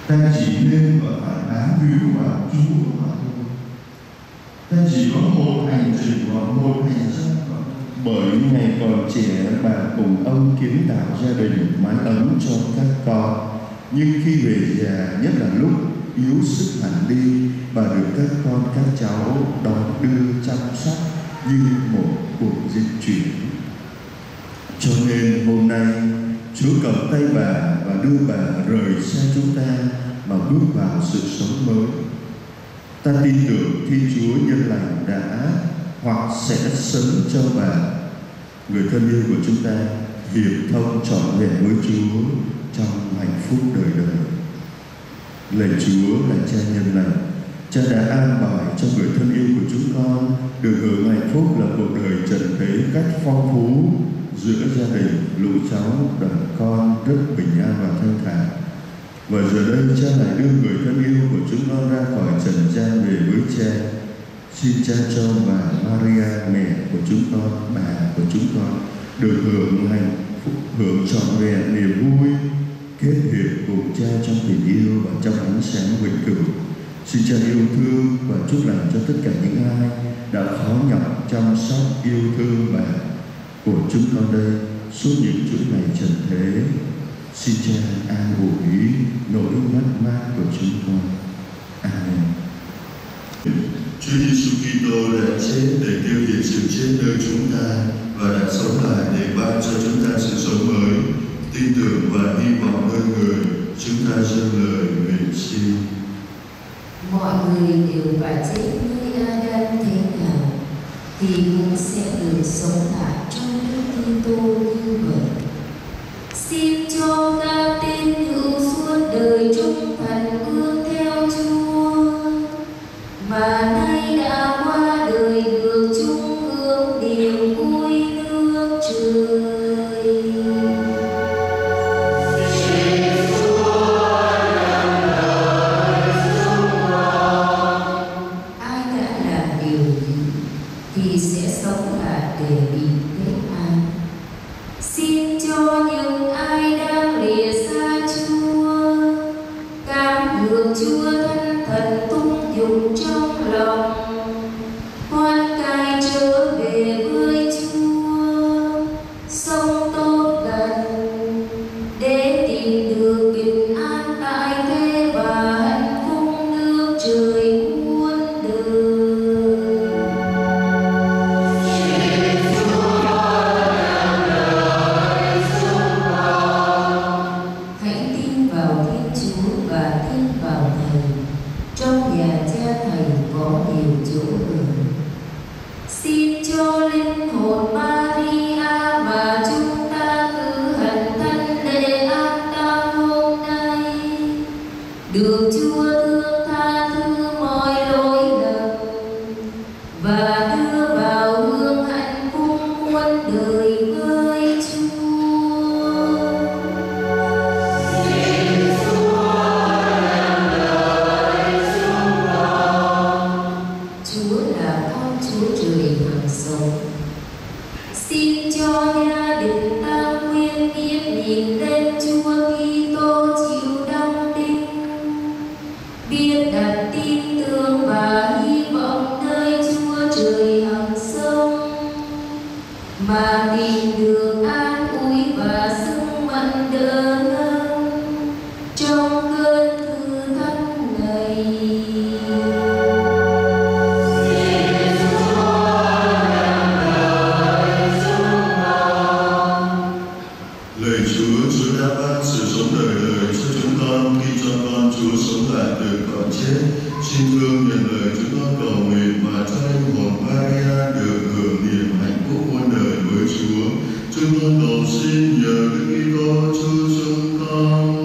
Ta chỉ nên và phải bám víu vào Chúa mà thôi. Ta chỉ có một hành trình và một hành trang mà thôi. Bởi ngày còn trẻ, bà cùng ông kiến tạo gia đình mái ấm cho các con. Nhưng khi về già, nhất là lúc yếu sức hẳn đi, bà được các con các cháu đón đưa chăm sóc như một cuộc dịch chuyển. Cho nên hôm nay Chúa cầm tay bà và đưa bà rời xa chúng ta mà bước vào sự sống mới. Ta tin tưởng Thiên Chúa nhân lành đã hoặc sẽ sớm cho bà, người thân yêu của chúng ta, hiệp thông trọn vẹn với Chúa trong hạnh phúc đời đời. Lạy Chúa là Cha nhân lành, Cha đã an bài cho người thân yêu của chúng con được hưởng hạnh phúc là cuộc đời trần thế cách phong phú giữa gia đình, lũ cháu, đoàn con rất bình an và thanh thản. Và giờ đây Cha lại đưa người thân yêu của chúng con ra khỏi trần gian về với Cha. Xin Cha cho bà Maria, mẹ của chúng con, bà của chúng con, được hưởng hạnh phúc, hưởng trọn vẹn niềm vui, kết hiệp cùng Cha trong tình yêu và trong ánh sáng vĩnh cửu. Xin Cha yêu thương và chúc lành cho tất cả những ai đã khó nhọc chăm sóc yêu thương bà của chúng con đây suốt những chuỗi ngày trần thế. Xin Cha an ủi nỗi mất mát của chúng con. Amen. Chúa Giêsu Kitô đã chết để tiêu diệt sự chết nơi chúng ta và đã sống lại để ban cho chúng ta sự sống mới. Tin tưởng và hy vọng nơi người, chúng ta dâng lời nguyện xin. Mọi người đều phải chết như Adam thế nào thì cũng sẽ được sống lại trong Đức Kitô như vậy. Xin cho ta tin hữu suốt đời trung thành bước theo Chúa, và nay đã qua đời được chung hưởng niềm vui nước trời. Ai đã làm điều gì thì sẽ sống lại để bị thế an. Xin cho những ai đang lìa xa Chúa cảm được Chúa thân thần tung dùng trong lòng, hoan cải trở về với Chúa, sống tốt lành để tìm được bình an tại thế và hạnh phúc nước trời muôn đời. Hãy tin vào Thiên Chúa và tin vào Thầy. Trong nhà Cha Thầy có nhiều chỗ ở. Xin cho linh hồn Maria mà chúng ta cử hành thánh lễ an táng hôm nay được Chúa thương tha thứ mọi lỗi lầm và đưa vào hương hạnh phúc muôn đời với Chúa. Chúa là con Chúa trời hằng sống. Xin cho gia đình ta nguyên biết nhìn lên Chúa Kitô chịu đau đinh, biết đặt tin tưởng và hy vọng nơi Chúa trời hằng sống, mà tìm được an ủi và sức mạnh đỡ nâng trong cơn thử thách này. Lạy Chúa, Chúa đã ban sự sống đời đời cho chúng con khi cho con Chúa sống lại từ cõi chết. Xin thương nhận lời chúng con cầu nguyện và cho linh hồn Maria được hưởng niềm hạnh phúc muôn đời với Chúa. Chúng con cầu xin nhờ Đức Kitô Chúa chúng con.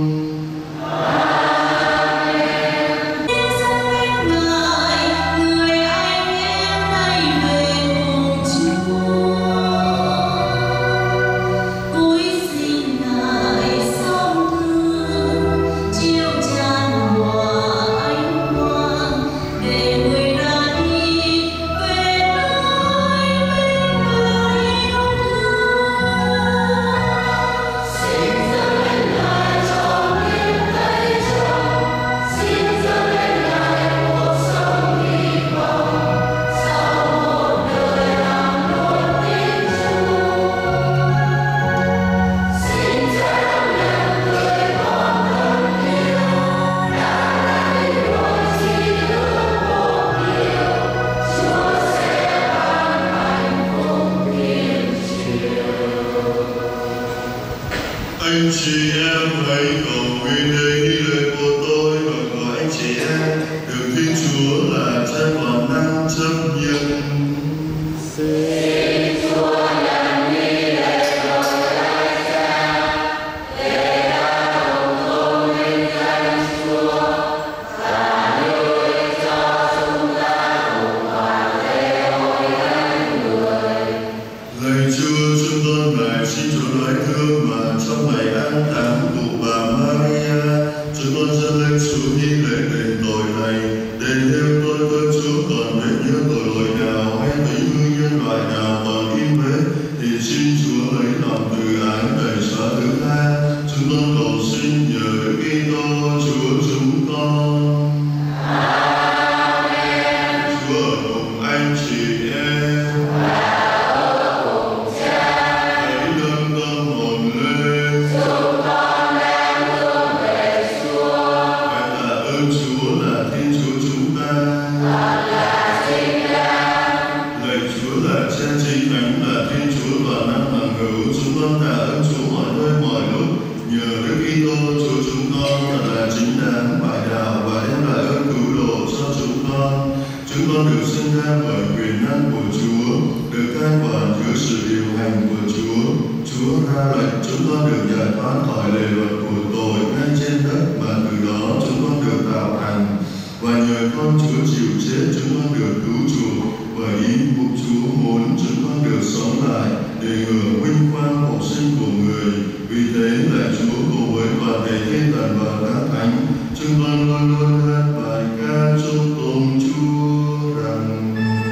Để người ra đi về nơi thần và các thánh, chúng con luôn luôn hát bài ca chúc tụng Chúa rằng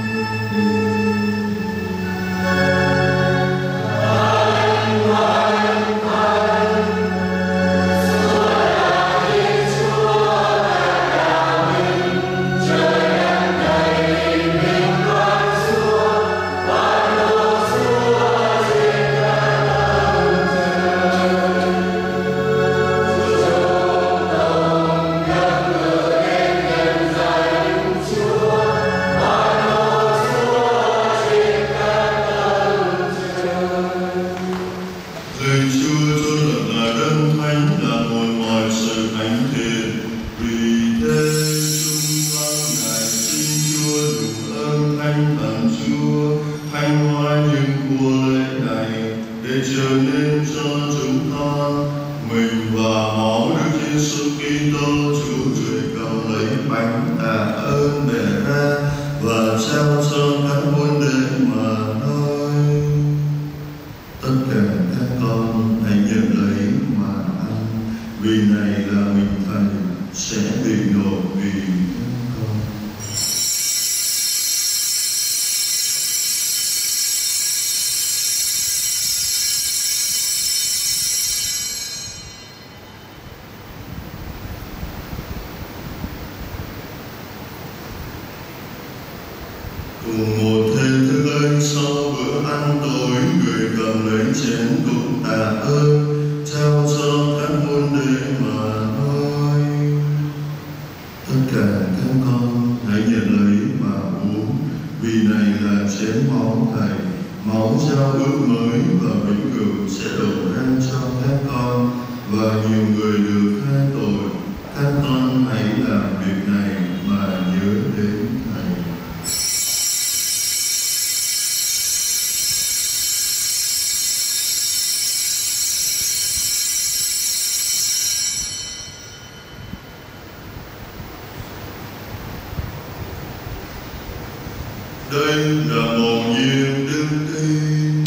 đây là một nhiên đức tin.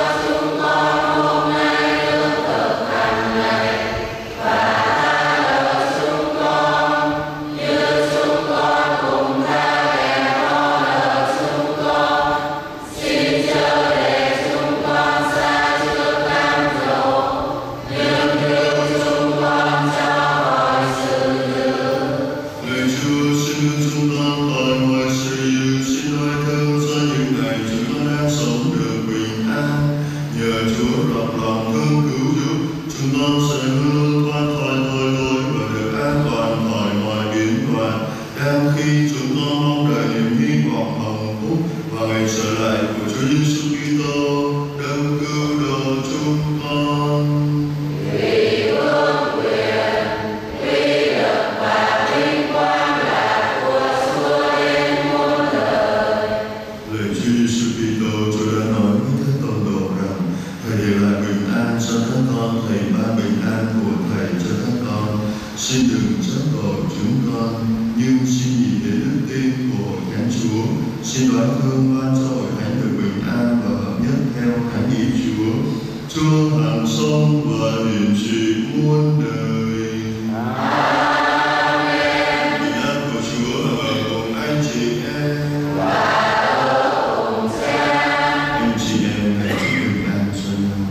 Hãy subscribe cho kênh Ghiền Mì Gõ để không bỏ lỡ xin đừng trách tội chúng con, nhưng xin nhìn đến đức tin của Thánh Chúa, xin đoái thương ban cho hội thánh được bình an và hợp nhất theo thánh ý Chúa, cho hàng sống và hiển trị muôn đời. Amen. Bình an của Chúa ở cùng anh chị em và cùng cha. Anh chị em hãy chúc bình an cho nhau.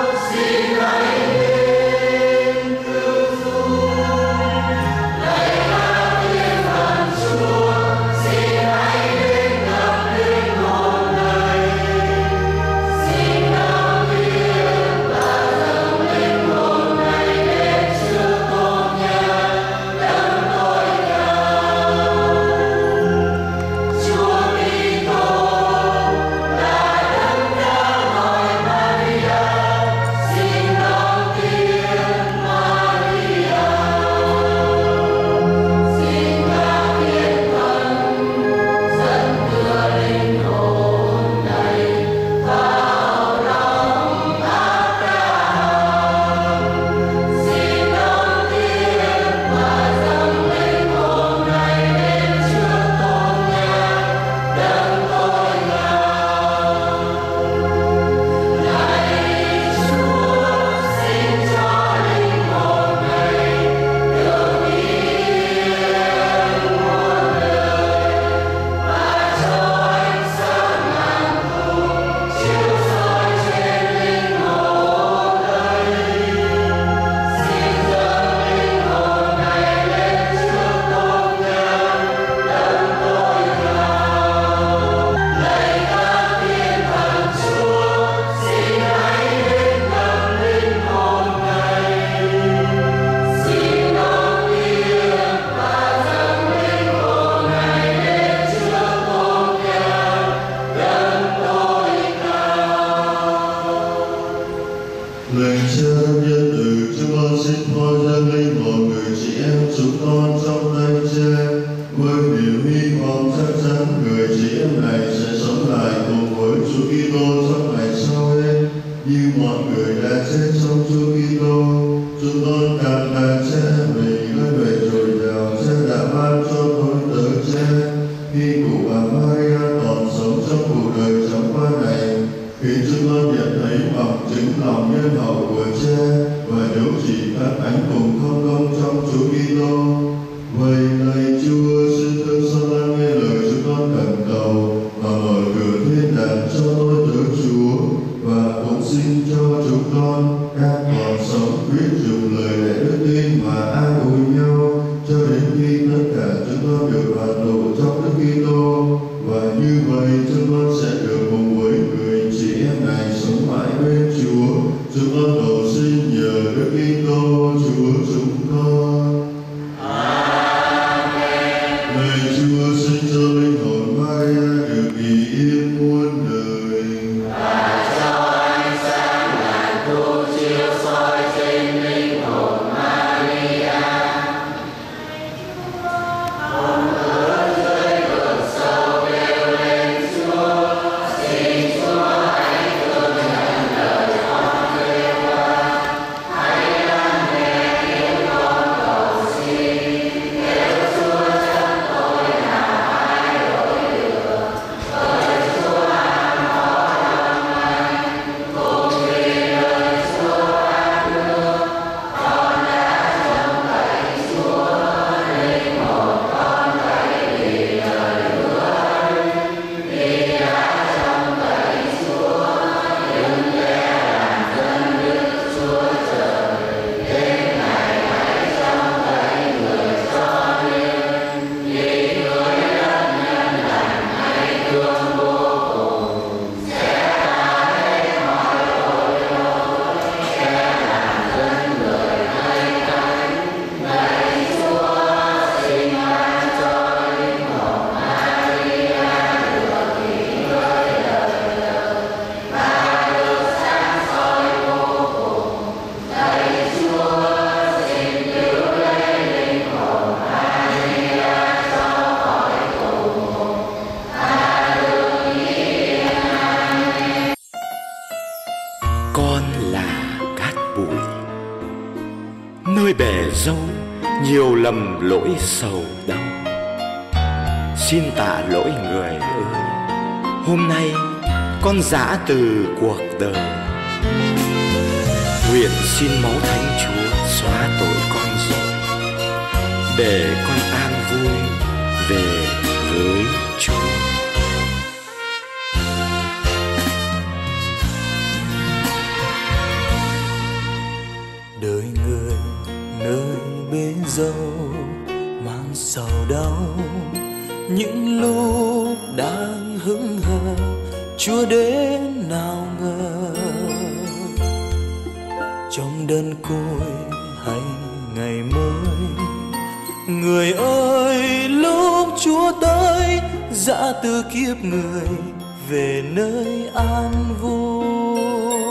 Hãy nhiều lầm lỗi sầu đau. Xin tạ lỗi người ơi, hôm nay con giã từ cuộc đời. Nguyện xin máu Thánh Chúa xóa tội con rồi, để con an vui về với Chúa. Đời người nơi bến dâu mang sầu đau, những lúc đang hững hờ Chúa đến nào ngờ. Trong đơn côi hay ngày mới, người ơi lúc Chúa tới dã từ kiếp người về nơi an vui.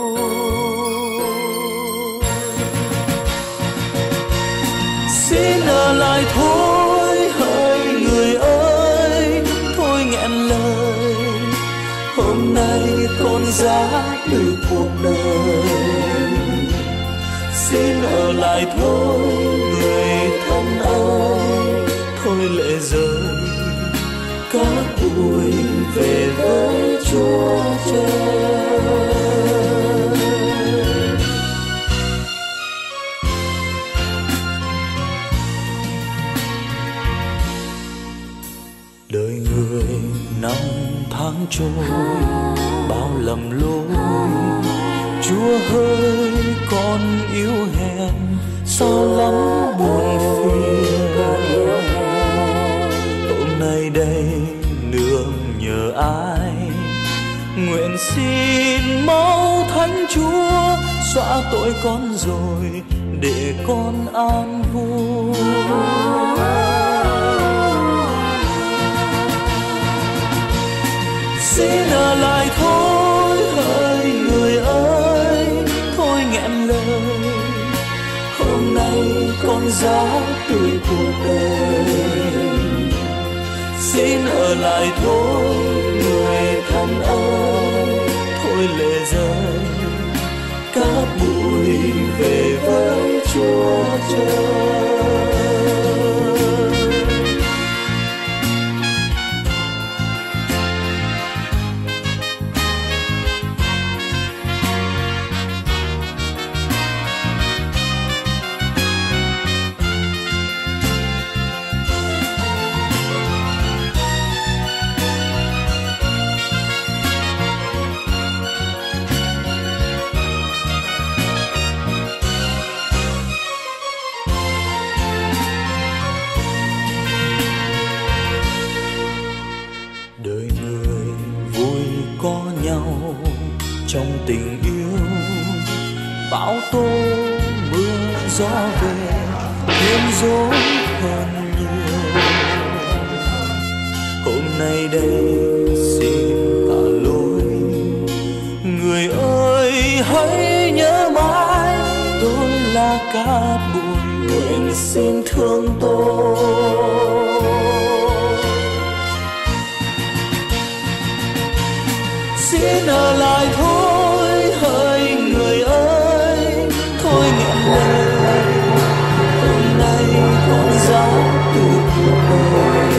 Xin ở lại thôi hỡi người ơi, thôi nghẹn lời. Hôm nay con giá từ cuộc đời. Xin ở lại thôi người thân ơi, thôi lệ rơi các bụi về với Chúa trời. Đời người năm tháng trôi bao lầm lỗi, Chúa ơi con yếu hèn sao lắm buồn phiền. Hôm nay đây nương nhờ ai, nguyện xin máu Thánh Chúa xóa tội con rồi để con an vui. Xin ở lại thôi hỡi người ơi, thôi nghẹn lời. Hôm nay con giá từ cuộc đời. Xin ở lại thôi người thân ơi, thôi lệ rơi các bụi về với Chúa trời. Trong tình yêu bão tố mưa gió về, thêm dối hơn nhiều. Hôm nay đây xin tạ lỗi người ơi, hãy nhớ mãi tôi là cát bụi, nguyện xin thương tôi. Xin ở lại thôi hỡi người ơi, thôi nghẹn lời. Hôm nay con giá từ cuộc đời.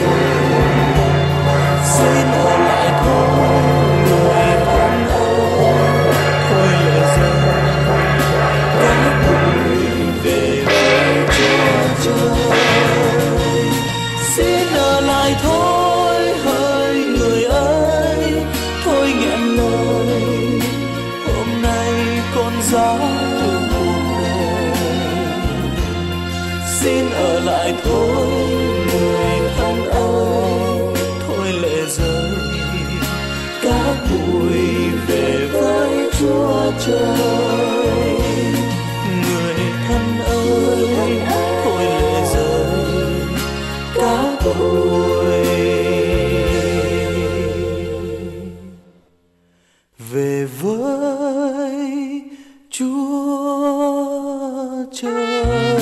Xin ở lại thôi người thân ơi, thôi lệ rơi các bụi về với Chúa trời. Xin ở lại thôi hỡi người ơi, thôi nghẹn lời. Hôm nay con giá từ cuộc đời. Xin ở lại thôi người thân ơi, thôi lệ rơi các bụi về với Chúa trời. Người thân ơi, thôi lệ rơi các bụi về với Chúa trời.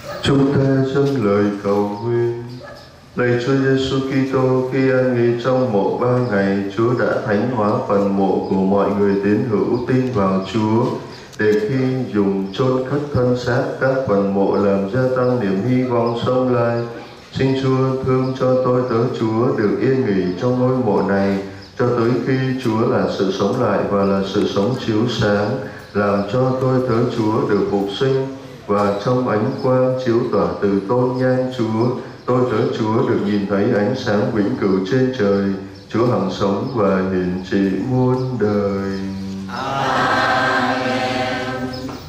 Chúng ta dâng lời cầu nguyện. Lạy Chúa Giêsu Kitô, khi an nghỉ trong mộ ba ngày, Chúa đã thánh hóa phần mộ của mọi người tín hữu tin vào Chúa, để khi dùng chôn cất thân xác các phần mộ làm gia tăng niềm hy vọng sống lại. Xin Chúa thương cho tôi tớ Chúa được yên nghỉ trong ngôi mộ này, cho tới khi Chúa là sự sống lại và là sự sống chiếu sáng, làm cho tôi tớ Chúa được phục sinh, và trong ánh quang chiếu tỏa từ tôn nhan Chúa, tôi tớ Chúa được nhìn thấy ánh sáng vĩnh cửu trên trời. Chúa hằng sống và hiển trị muôn đời. Amen.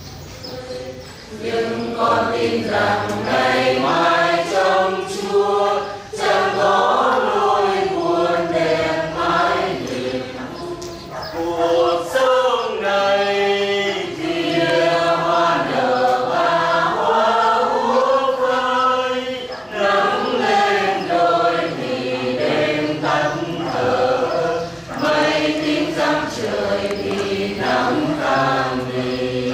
Nhưng con tin rằng ngày mai trong Chúa chẳng có nỗi buồn đen mãi niềm cuộc sống này. Kia hoa nở và hoa úa phai, nắng lên đôi thì đêm tắt thở, mây tím răng trời thì nắng tàn đi.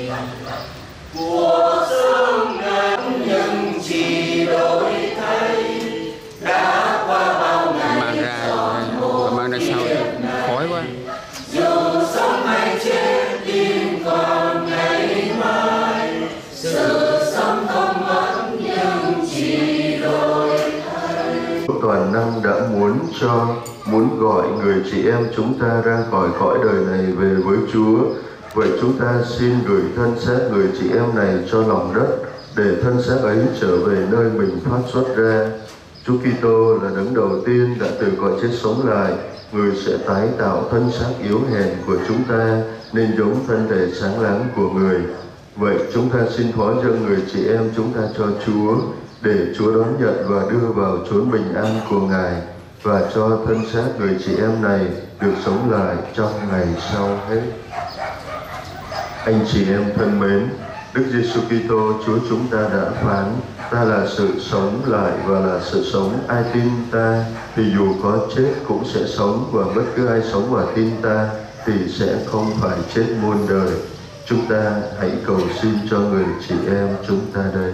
Cuộc sống ngắn nhưng chỉ đổi thay, đã qua bao ngày giòn hồn hiện khói quá. Dù sống hay chết tin còn ngày mai, sự sống không mất nhưng chỉ đổi thay. Toàn năng đã muốn cho, muốn gọi người chị em chúng ta ra khỏi cõi đời này về với Chúa. Vậy chúng ta xin gửi thân xác người chị em này cho lòng đất, để thân xác ấy trở về nơi mình phát xuất ra. Chúa Kitô là đấng đầu tiên đã từ cõi chết sống lại, người sẽ tái tạo thân xác yếu hèn của chúng ta nên giống thân thể sáng láng của người. Vậy chúng ta xin phó dâng người chị em chúng ta cho Chúa, để Chúa đón nhận và đưa vào chốn bình an của Ngài, và cho thân xác người chị em này được sống lại trong ngày sau hết. Anh chị em thân mến, Đức Giêsu Kitô Chúa chúng ta đã phán: ta là sự sống lại và là sự sống. Ai tin ta thì dù có chết cũng sẽ sống, và bất cứ ai sống và tin ta thì sẽ không phải chết muôn đời. Chúng ta hãy cầu xin cho người chị em chúng ta đây.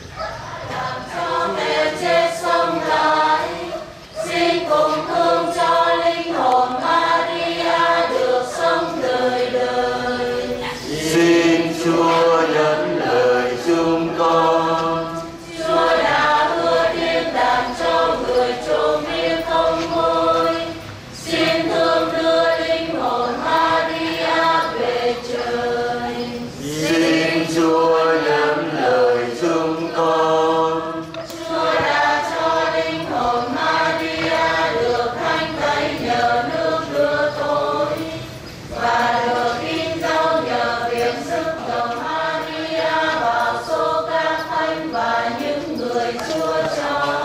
Cho kẻ chết sống lại, xin cùng thương cho linh hồn Maria được sống đời đời. Xin Chúa nhận lời chúng con. Chúa đã hứa thiên đàng cho người trộm miên không ngôi. Xin thương đưa linh hồn Maria về trời. Xin Chúa nhận lời chúng con. Chúa đã cho linh hồn Maria được thanh tẩy nhờ nước đưa tối, và được in dấu nhờ việc sức dầu Maria vào số các thánh và những người Chúa cho.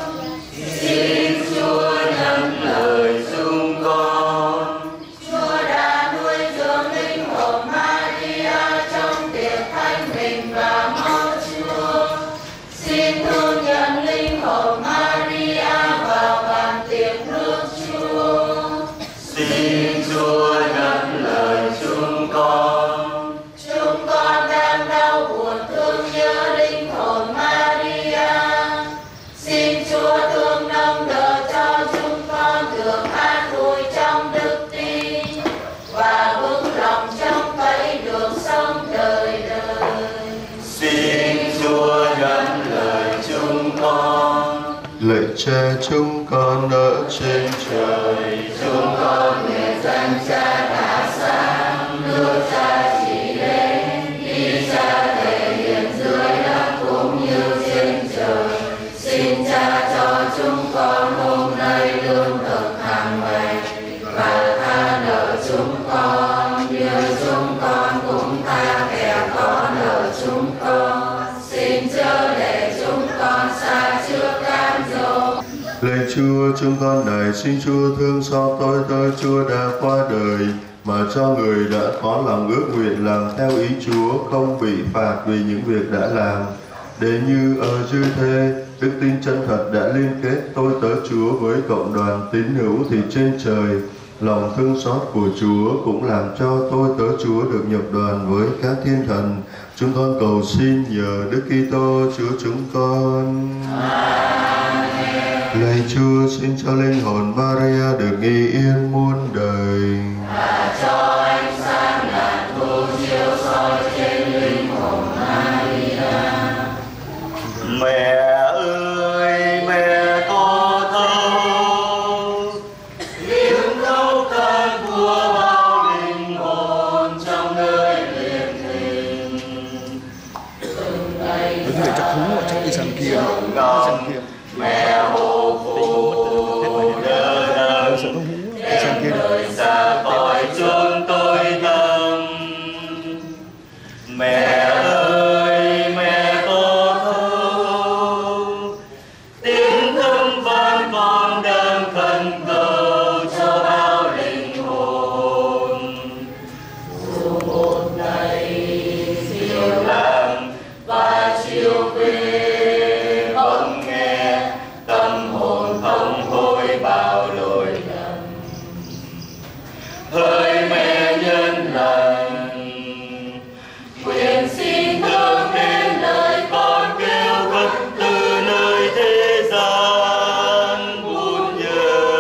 Xin Chúa nhận lời chúng con. Chúa đã nuôi dưỡng linh hồn Maria trong tiệc thanh bình và máu Chúa. Xin thương nhận linh hồn Maria vào bàn tiệc nước Chúa. Xin Chúa nhận lời chúng con. Chúng con đang đau buồn thương nhớ linh hồn Maria. Xin Chúa thương nâng đỡ cho chúng con được an vui trong đức tin, và vững lòng trong cậy được sống đời đời. Xin Chúa nhận lời chúng con. Lạy Cha chúng con ở trên trời, Chúng con nguyện danh Cha đã sáng, nước Cha chỉ đến, ý Cha thể hiện dưới đất cũng như trên trời. Xin Cha cho chúng con hôm nay lương thực hàng ngày, và tha nợ chúng con như chúng con cũng tha kẻ có nợ chúng con. Xin chớ để chúng con sa trước cám dỗ. lạy Chúa chúng con này xin Chúa thương xót tôi tớ Chúa đã qua đời, mà cho người đã có lòng ước nguyện làm theo ý Chúa, không bị phạt vì những việc đã làm. Để như ở dư thế, đức tin chân thật đã liên kết tôi tớ Chúa với cộng đoàn tín hữu, thì trên trời lòng thương xót của Chúa cũng làm cho tôi tớ Chúa được nhập đoàn với các thiên thần. Chúng con cầu xin nhờ Đức Kitô Chúa chúng con. Amen. Lạy Chúa, xin cho linh hồn Maria được nghỉ yên muôn đời. Và cho ánh sáng ngàn thu chiếu soi trên linh hồn Maria. Mẹ ơi, mẹ có thấu, liếm thấu cơn của bao linh hồn trong nơi biệt thình. Từng ngày Những người chắc hú ở trong cái sàn kia, con kia. mẹ hộ phụ đỡ đần đem đời xa khỏi chốn tôi thầm. Mẹ ơi, mẹ có thấu, tiếng thơm vang con đang khẩn cầu cho bao linh hồn. dù một ngày siêu làng và chiều quê bỗng nghe tâm hồn không thôi bao lỗi lầm. Hỡi mẹ nhân lành, Nguyện xin thương đến lời con kêu gấp từ nơi thế gian buồn nhớ.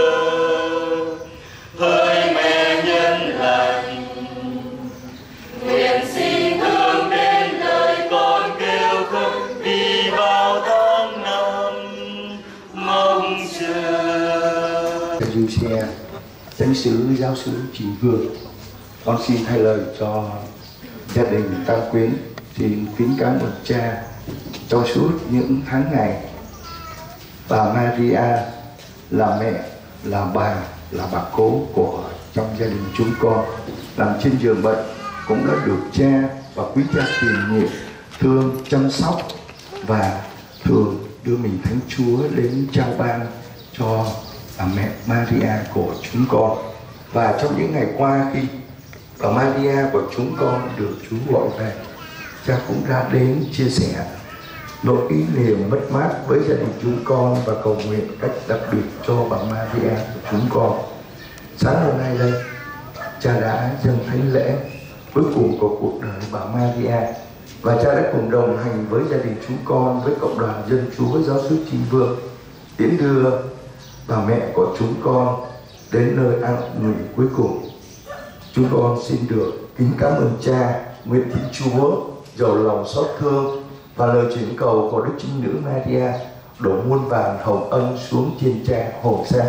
Hỡi mẹ nhân lành, Nguyện xin thương đến lời con kêu gấp vì bao tháng năm mong chờ. Du xe thánh sứ giáo sứ Trình Vương, con xin thay lời cho gia đình Tăng Quyến, xin kính cảm ơn cha trong suốt những tháng ngày. Bà Maria là mẹ, là bà, là bà cố của trong gia đình chúng con, nằm trên giường bệnh cũng đã được cha và quý cha tiền nhiệm thương chăm sóc và thường đưa mình Thánh Chúa đến trao ban cho bà mẹ Maria của chúng con. Và trong những ngày qua khi bà Maria của chúng con được Chúa gọi về, cha cũng ra đến chia sẻ nỗi ý niềm mất mát với gia đình chúng con và cầu nguyện cách đặc biệt cho bà Maria của chúng con. Sáng hôm nay đây, cha đã dâng thánh lễ cuối cùng của cuộc đời bà Maria, và cha đã cùng đồng hành với gia đình chúng con, với cộng đoàn dân Chúa giáo xứ Trình Vương tiễn đưa bà mẹ của chúng con đến nơi an nghỉ cuối cùng. Chúng con xin được kính cảm ơn cha, nguyện Thiên Chúa giàu lòng xót thương và lời chuyển cầu của Đức Trinh Nữ Maria đổ muôn vàn hồng ân xuống trên cha hồn xa.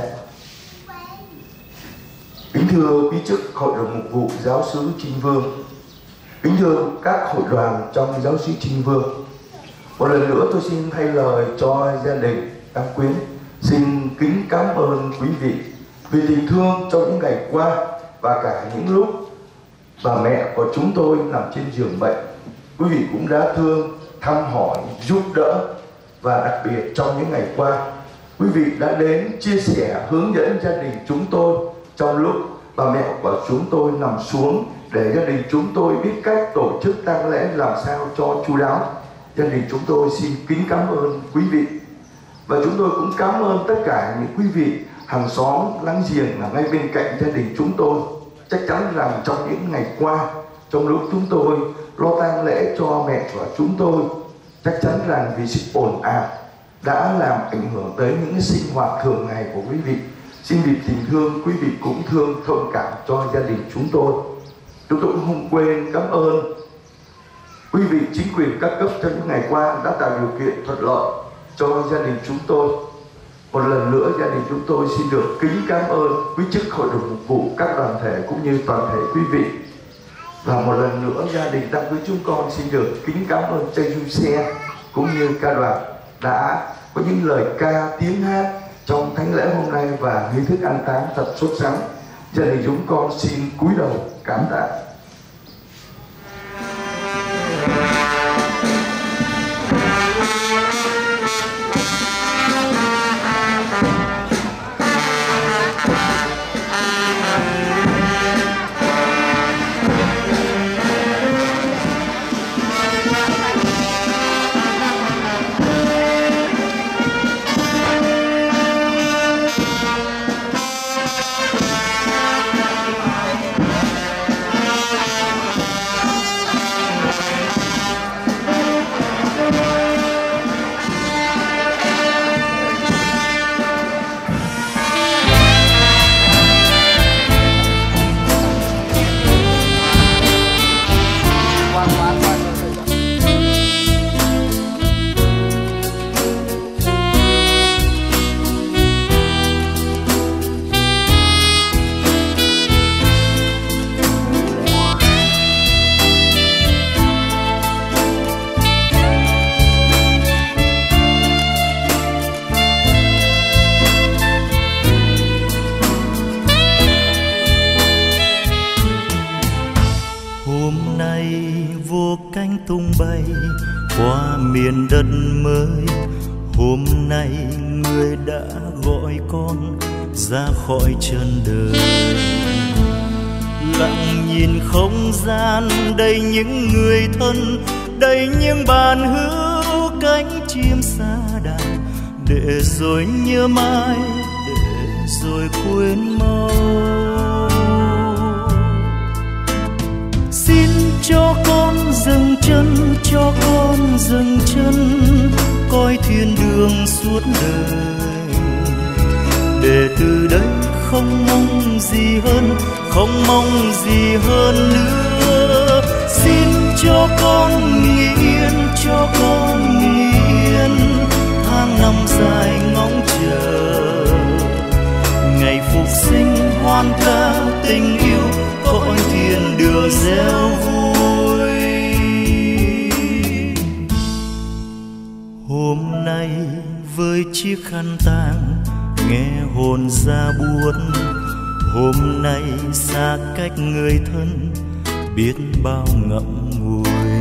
Kính thưa quý chức hội đồng mục vụ giáo xứ Trình Vương, kính thưa các hội đoàn trong giáo xứ Trình Vương, một lần nữa tôi xin thay lời cho gia đình Tăng Quyến xin kính cảm ơn quý vị vì tình thương trong những ngày qua và cả những lúc bà mẹ của chúng tôi nằm trên giường bệnh. Quý vị cũng đã thương, thăm hỏi, giúp đỡ, và đặc biệt trong những ngày qua, quý vị đã đến chia sẻ, hướng dẫn gia đình chúng tôi trong lúc bà mẹ của chúng tôi nằm xuống để gia đình chúng tôi biết cách tổ chức tang lễ làm sao cho chu đáo. Gia đình chúng tôi xin kính cảm ơn quý vị. Và chúng tôi cũng cảm ơn tất cả những quý vị hàng xóm láng giềng ở ngay bên cạnh gia đình chúng tôi. Chắc chắn rằng trong những ngày qua, trong lúc chúng tôi lo tang lễ cho mẹ của chúng tôi, chắc chắn rằng vì sự ồn ào đã làm ảnh hưởng tới những sinh hoạt thường ngày của quý vị. Xin vì tình thương, quý vị cũng thương thông cảm cho gia đình chúng tôi. Chúng tôi cũng không quên cảm ơn quý vị chính quyền các cấp trong những ngày qua đã tạo điều kiện thuận lợi cho gia đình chúng tôi. Một lần nữa gia đình chúng tôi xin được kính cảm ơn quý chức hội đồng mục vụ, các đoàn thể cũng như toàn thể quý vị. Và một lần nữa gia đình Tăng Quyến chúng con xin được kính cảm ơn cha Du Xe cũng như ca đoàn đã có những lời ca tiếng hát trong thánh lễ hôm nay và nghi thức an táng thật sốt sắng. Gia đình chúng con xin cúi đầu cảm tạ. qua miền đất mới. Hôm nay người đã gọi con ra khỏi chân đời. Lặng nhìn không gian đầy những người thân, đầy những bàn hữu cánh chim sa đàn, để rồi nhớ mãi, để rồi quên mau. Xin cho con dừng chân, cho con dừng chân, coi thiên đường suốt đời. Để từ đây không mong gì hơn, không mong gì hơn nữa. Xin cho con yên, cho con yên, tháng năm dài ngóng chờ ngày phục sinh hoan ca tình yêu, cõi thiên đường reo vui. Hôm nay với chiếc khăn tang nghe hồn ra buốt. Hôm nay xa cách người thân biết bao ngậm ngùi.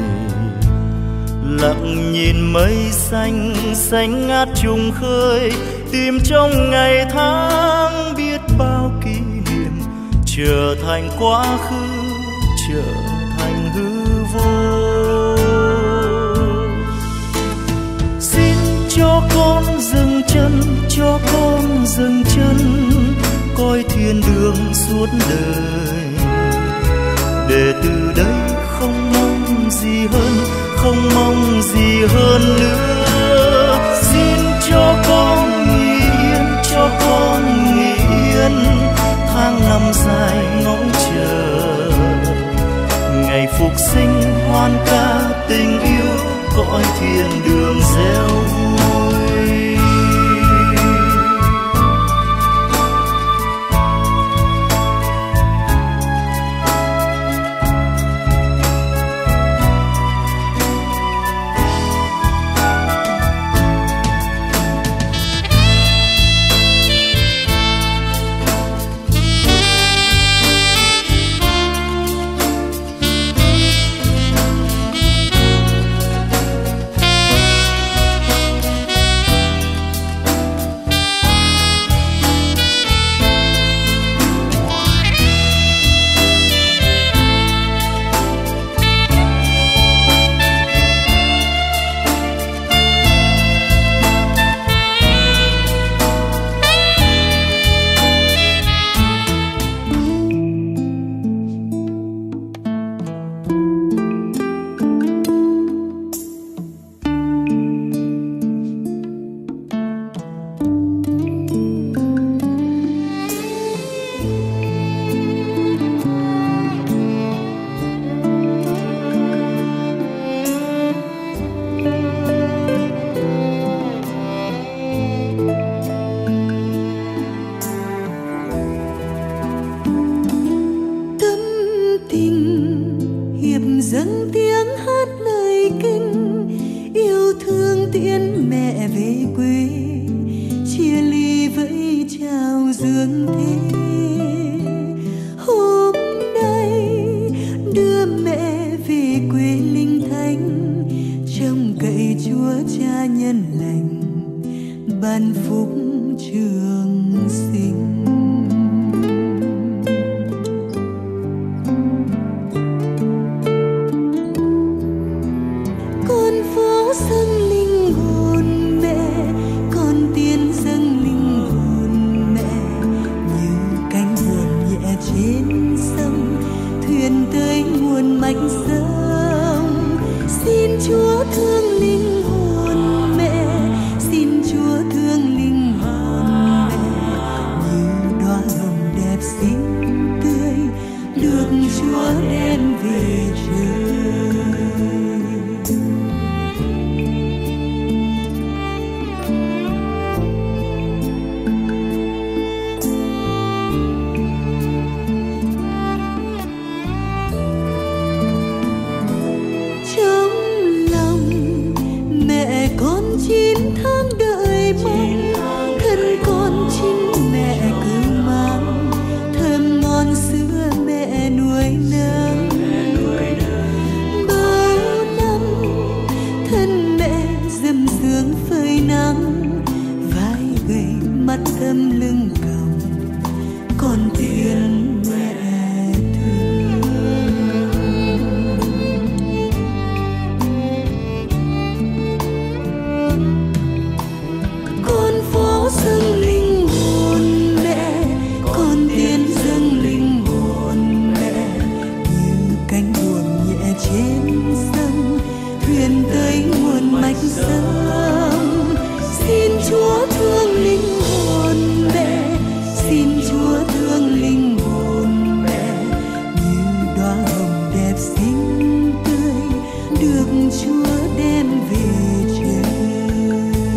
Lặng nhìn mây xanh xanh ngát trùng khơi, tìm trong ngày tháng biết bao kỷ niệm, trở thành quá khứ, trở thành hư vô. Xin cho con dừng chân, cho con dừng chân, coi thiên đường suốt đời. Để từ đây không mong gì hơn, không mong gì hơn nữa. Xin cho con yên, cho con yên, tháng năm dài ngóng chờ ngày phục sinh hoan ca tình yêu, cõi thiên đường reo vui. sương phơi nắng, vai gầy mắt thâm lưng còng, còn tiền mẹ thương. Con phố dâng linh hồn mẹ, con tiên dâng linh hồn mẹ, như cánh buồm nhẹ trên sông, thuyền tới nguồn mạch sông. Xin Chúa thương linh hồn mẹ, xin Chúa thương linh hồn mẹ, như đóa hồng đẹp xinh tươi được Chúa đem về trời.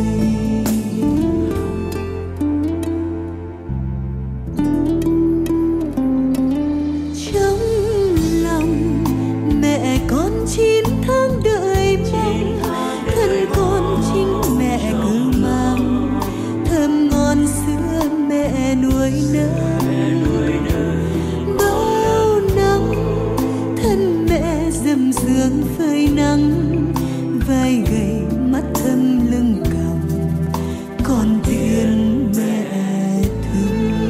Trong lòng mẹ con chín tháng đợi mong, thân con chính mẹ cứ mang thơm ngon sữa mẹ nuôi nấng. Bao năm thân mẹ dầm sương phơi nắng, vai gầy mắt thâm lưng còng, còn tiền mẹ thương.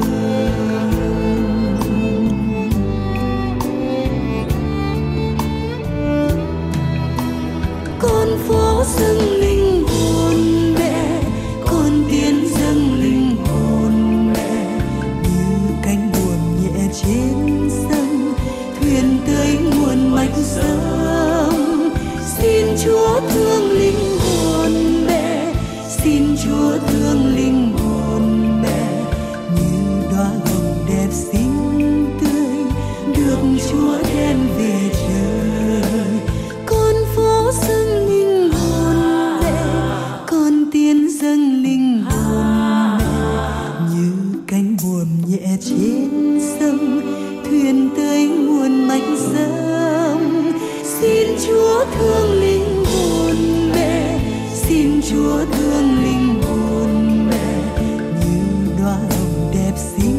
Con phố dâng linh hồn mẹ, con tiên dâng linh hồn mẹ, như cánh buồm nhẹ trên sông, thuyền tới nguồn mạch sông. Xin Chúa thương linh hồn mẹ, xin Chúa thương linh hồn mẹ, như đóa hồng đẹp xinh tươi được Chúa đem về trời. Con phố dâng linh hồn mẹ, con tiên dâng linh hồn mẹ, như cánh buồm nhẹ trên sông, thuyền tới nguồn mạch sông. Xin Chúa thương linh hồn mẹ, xin Chúa thương linh hồn mẹ, như đóa hồng đẹp xinh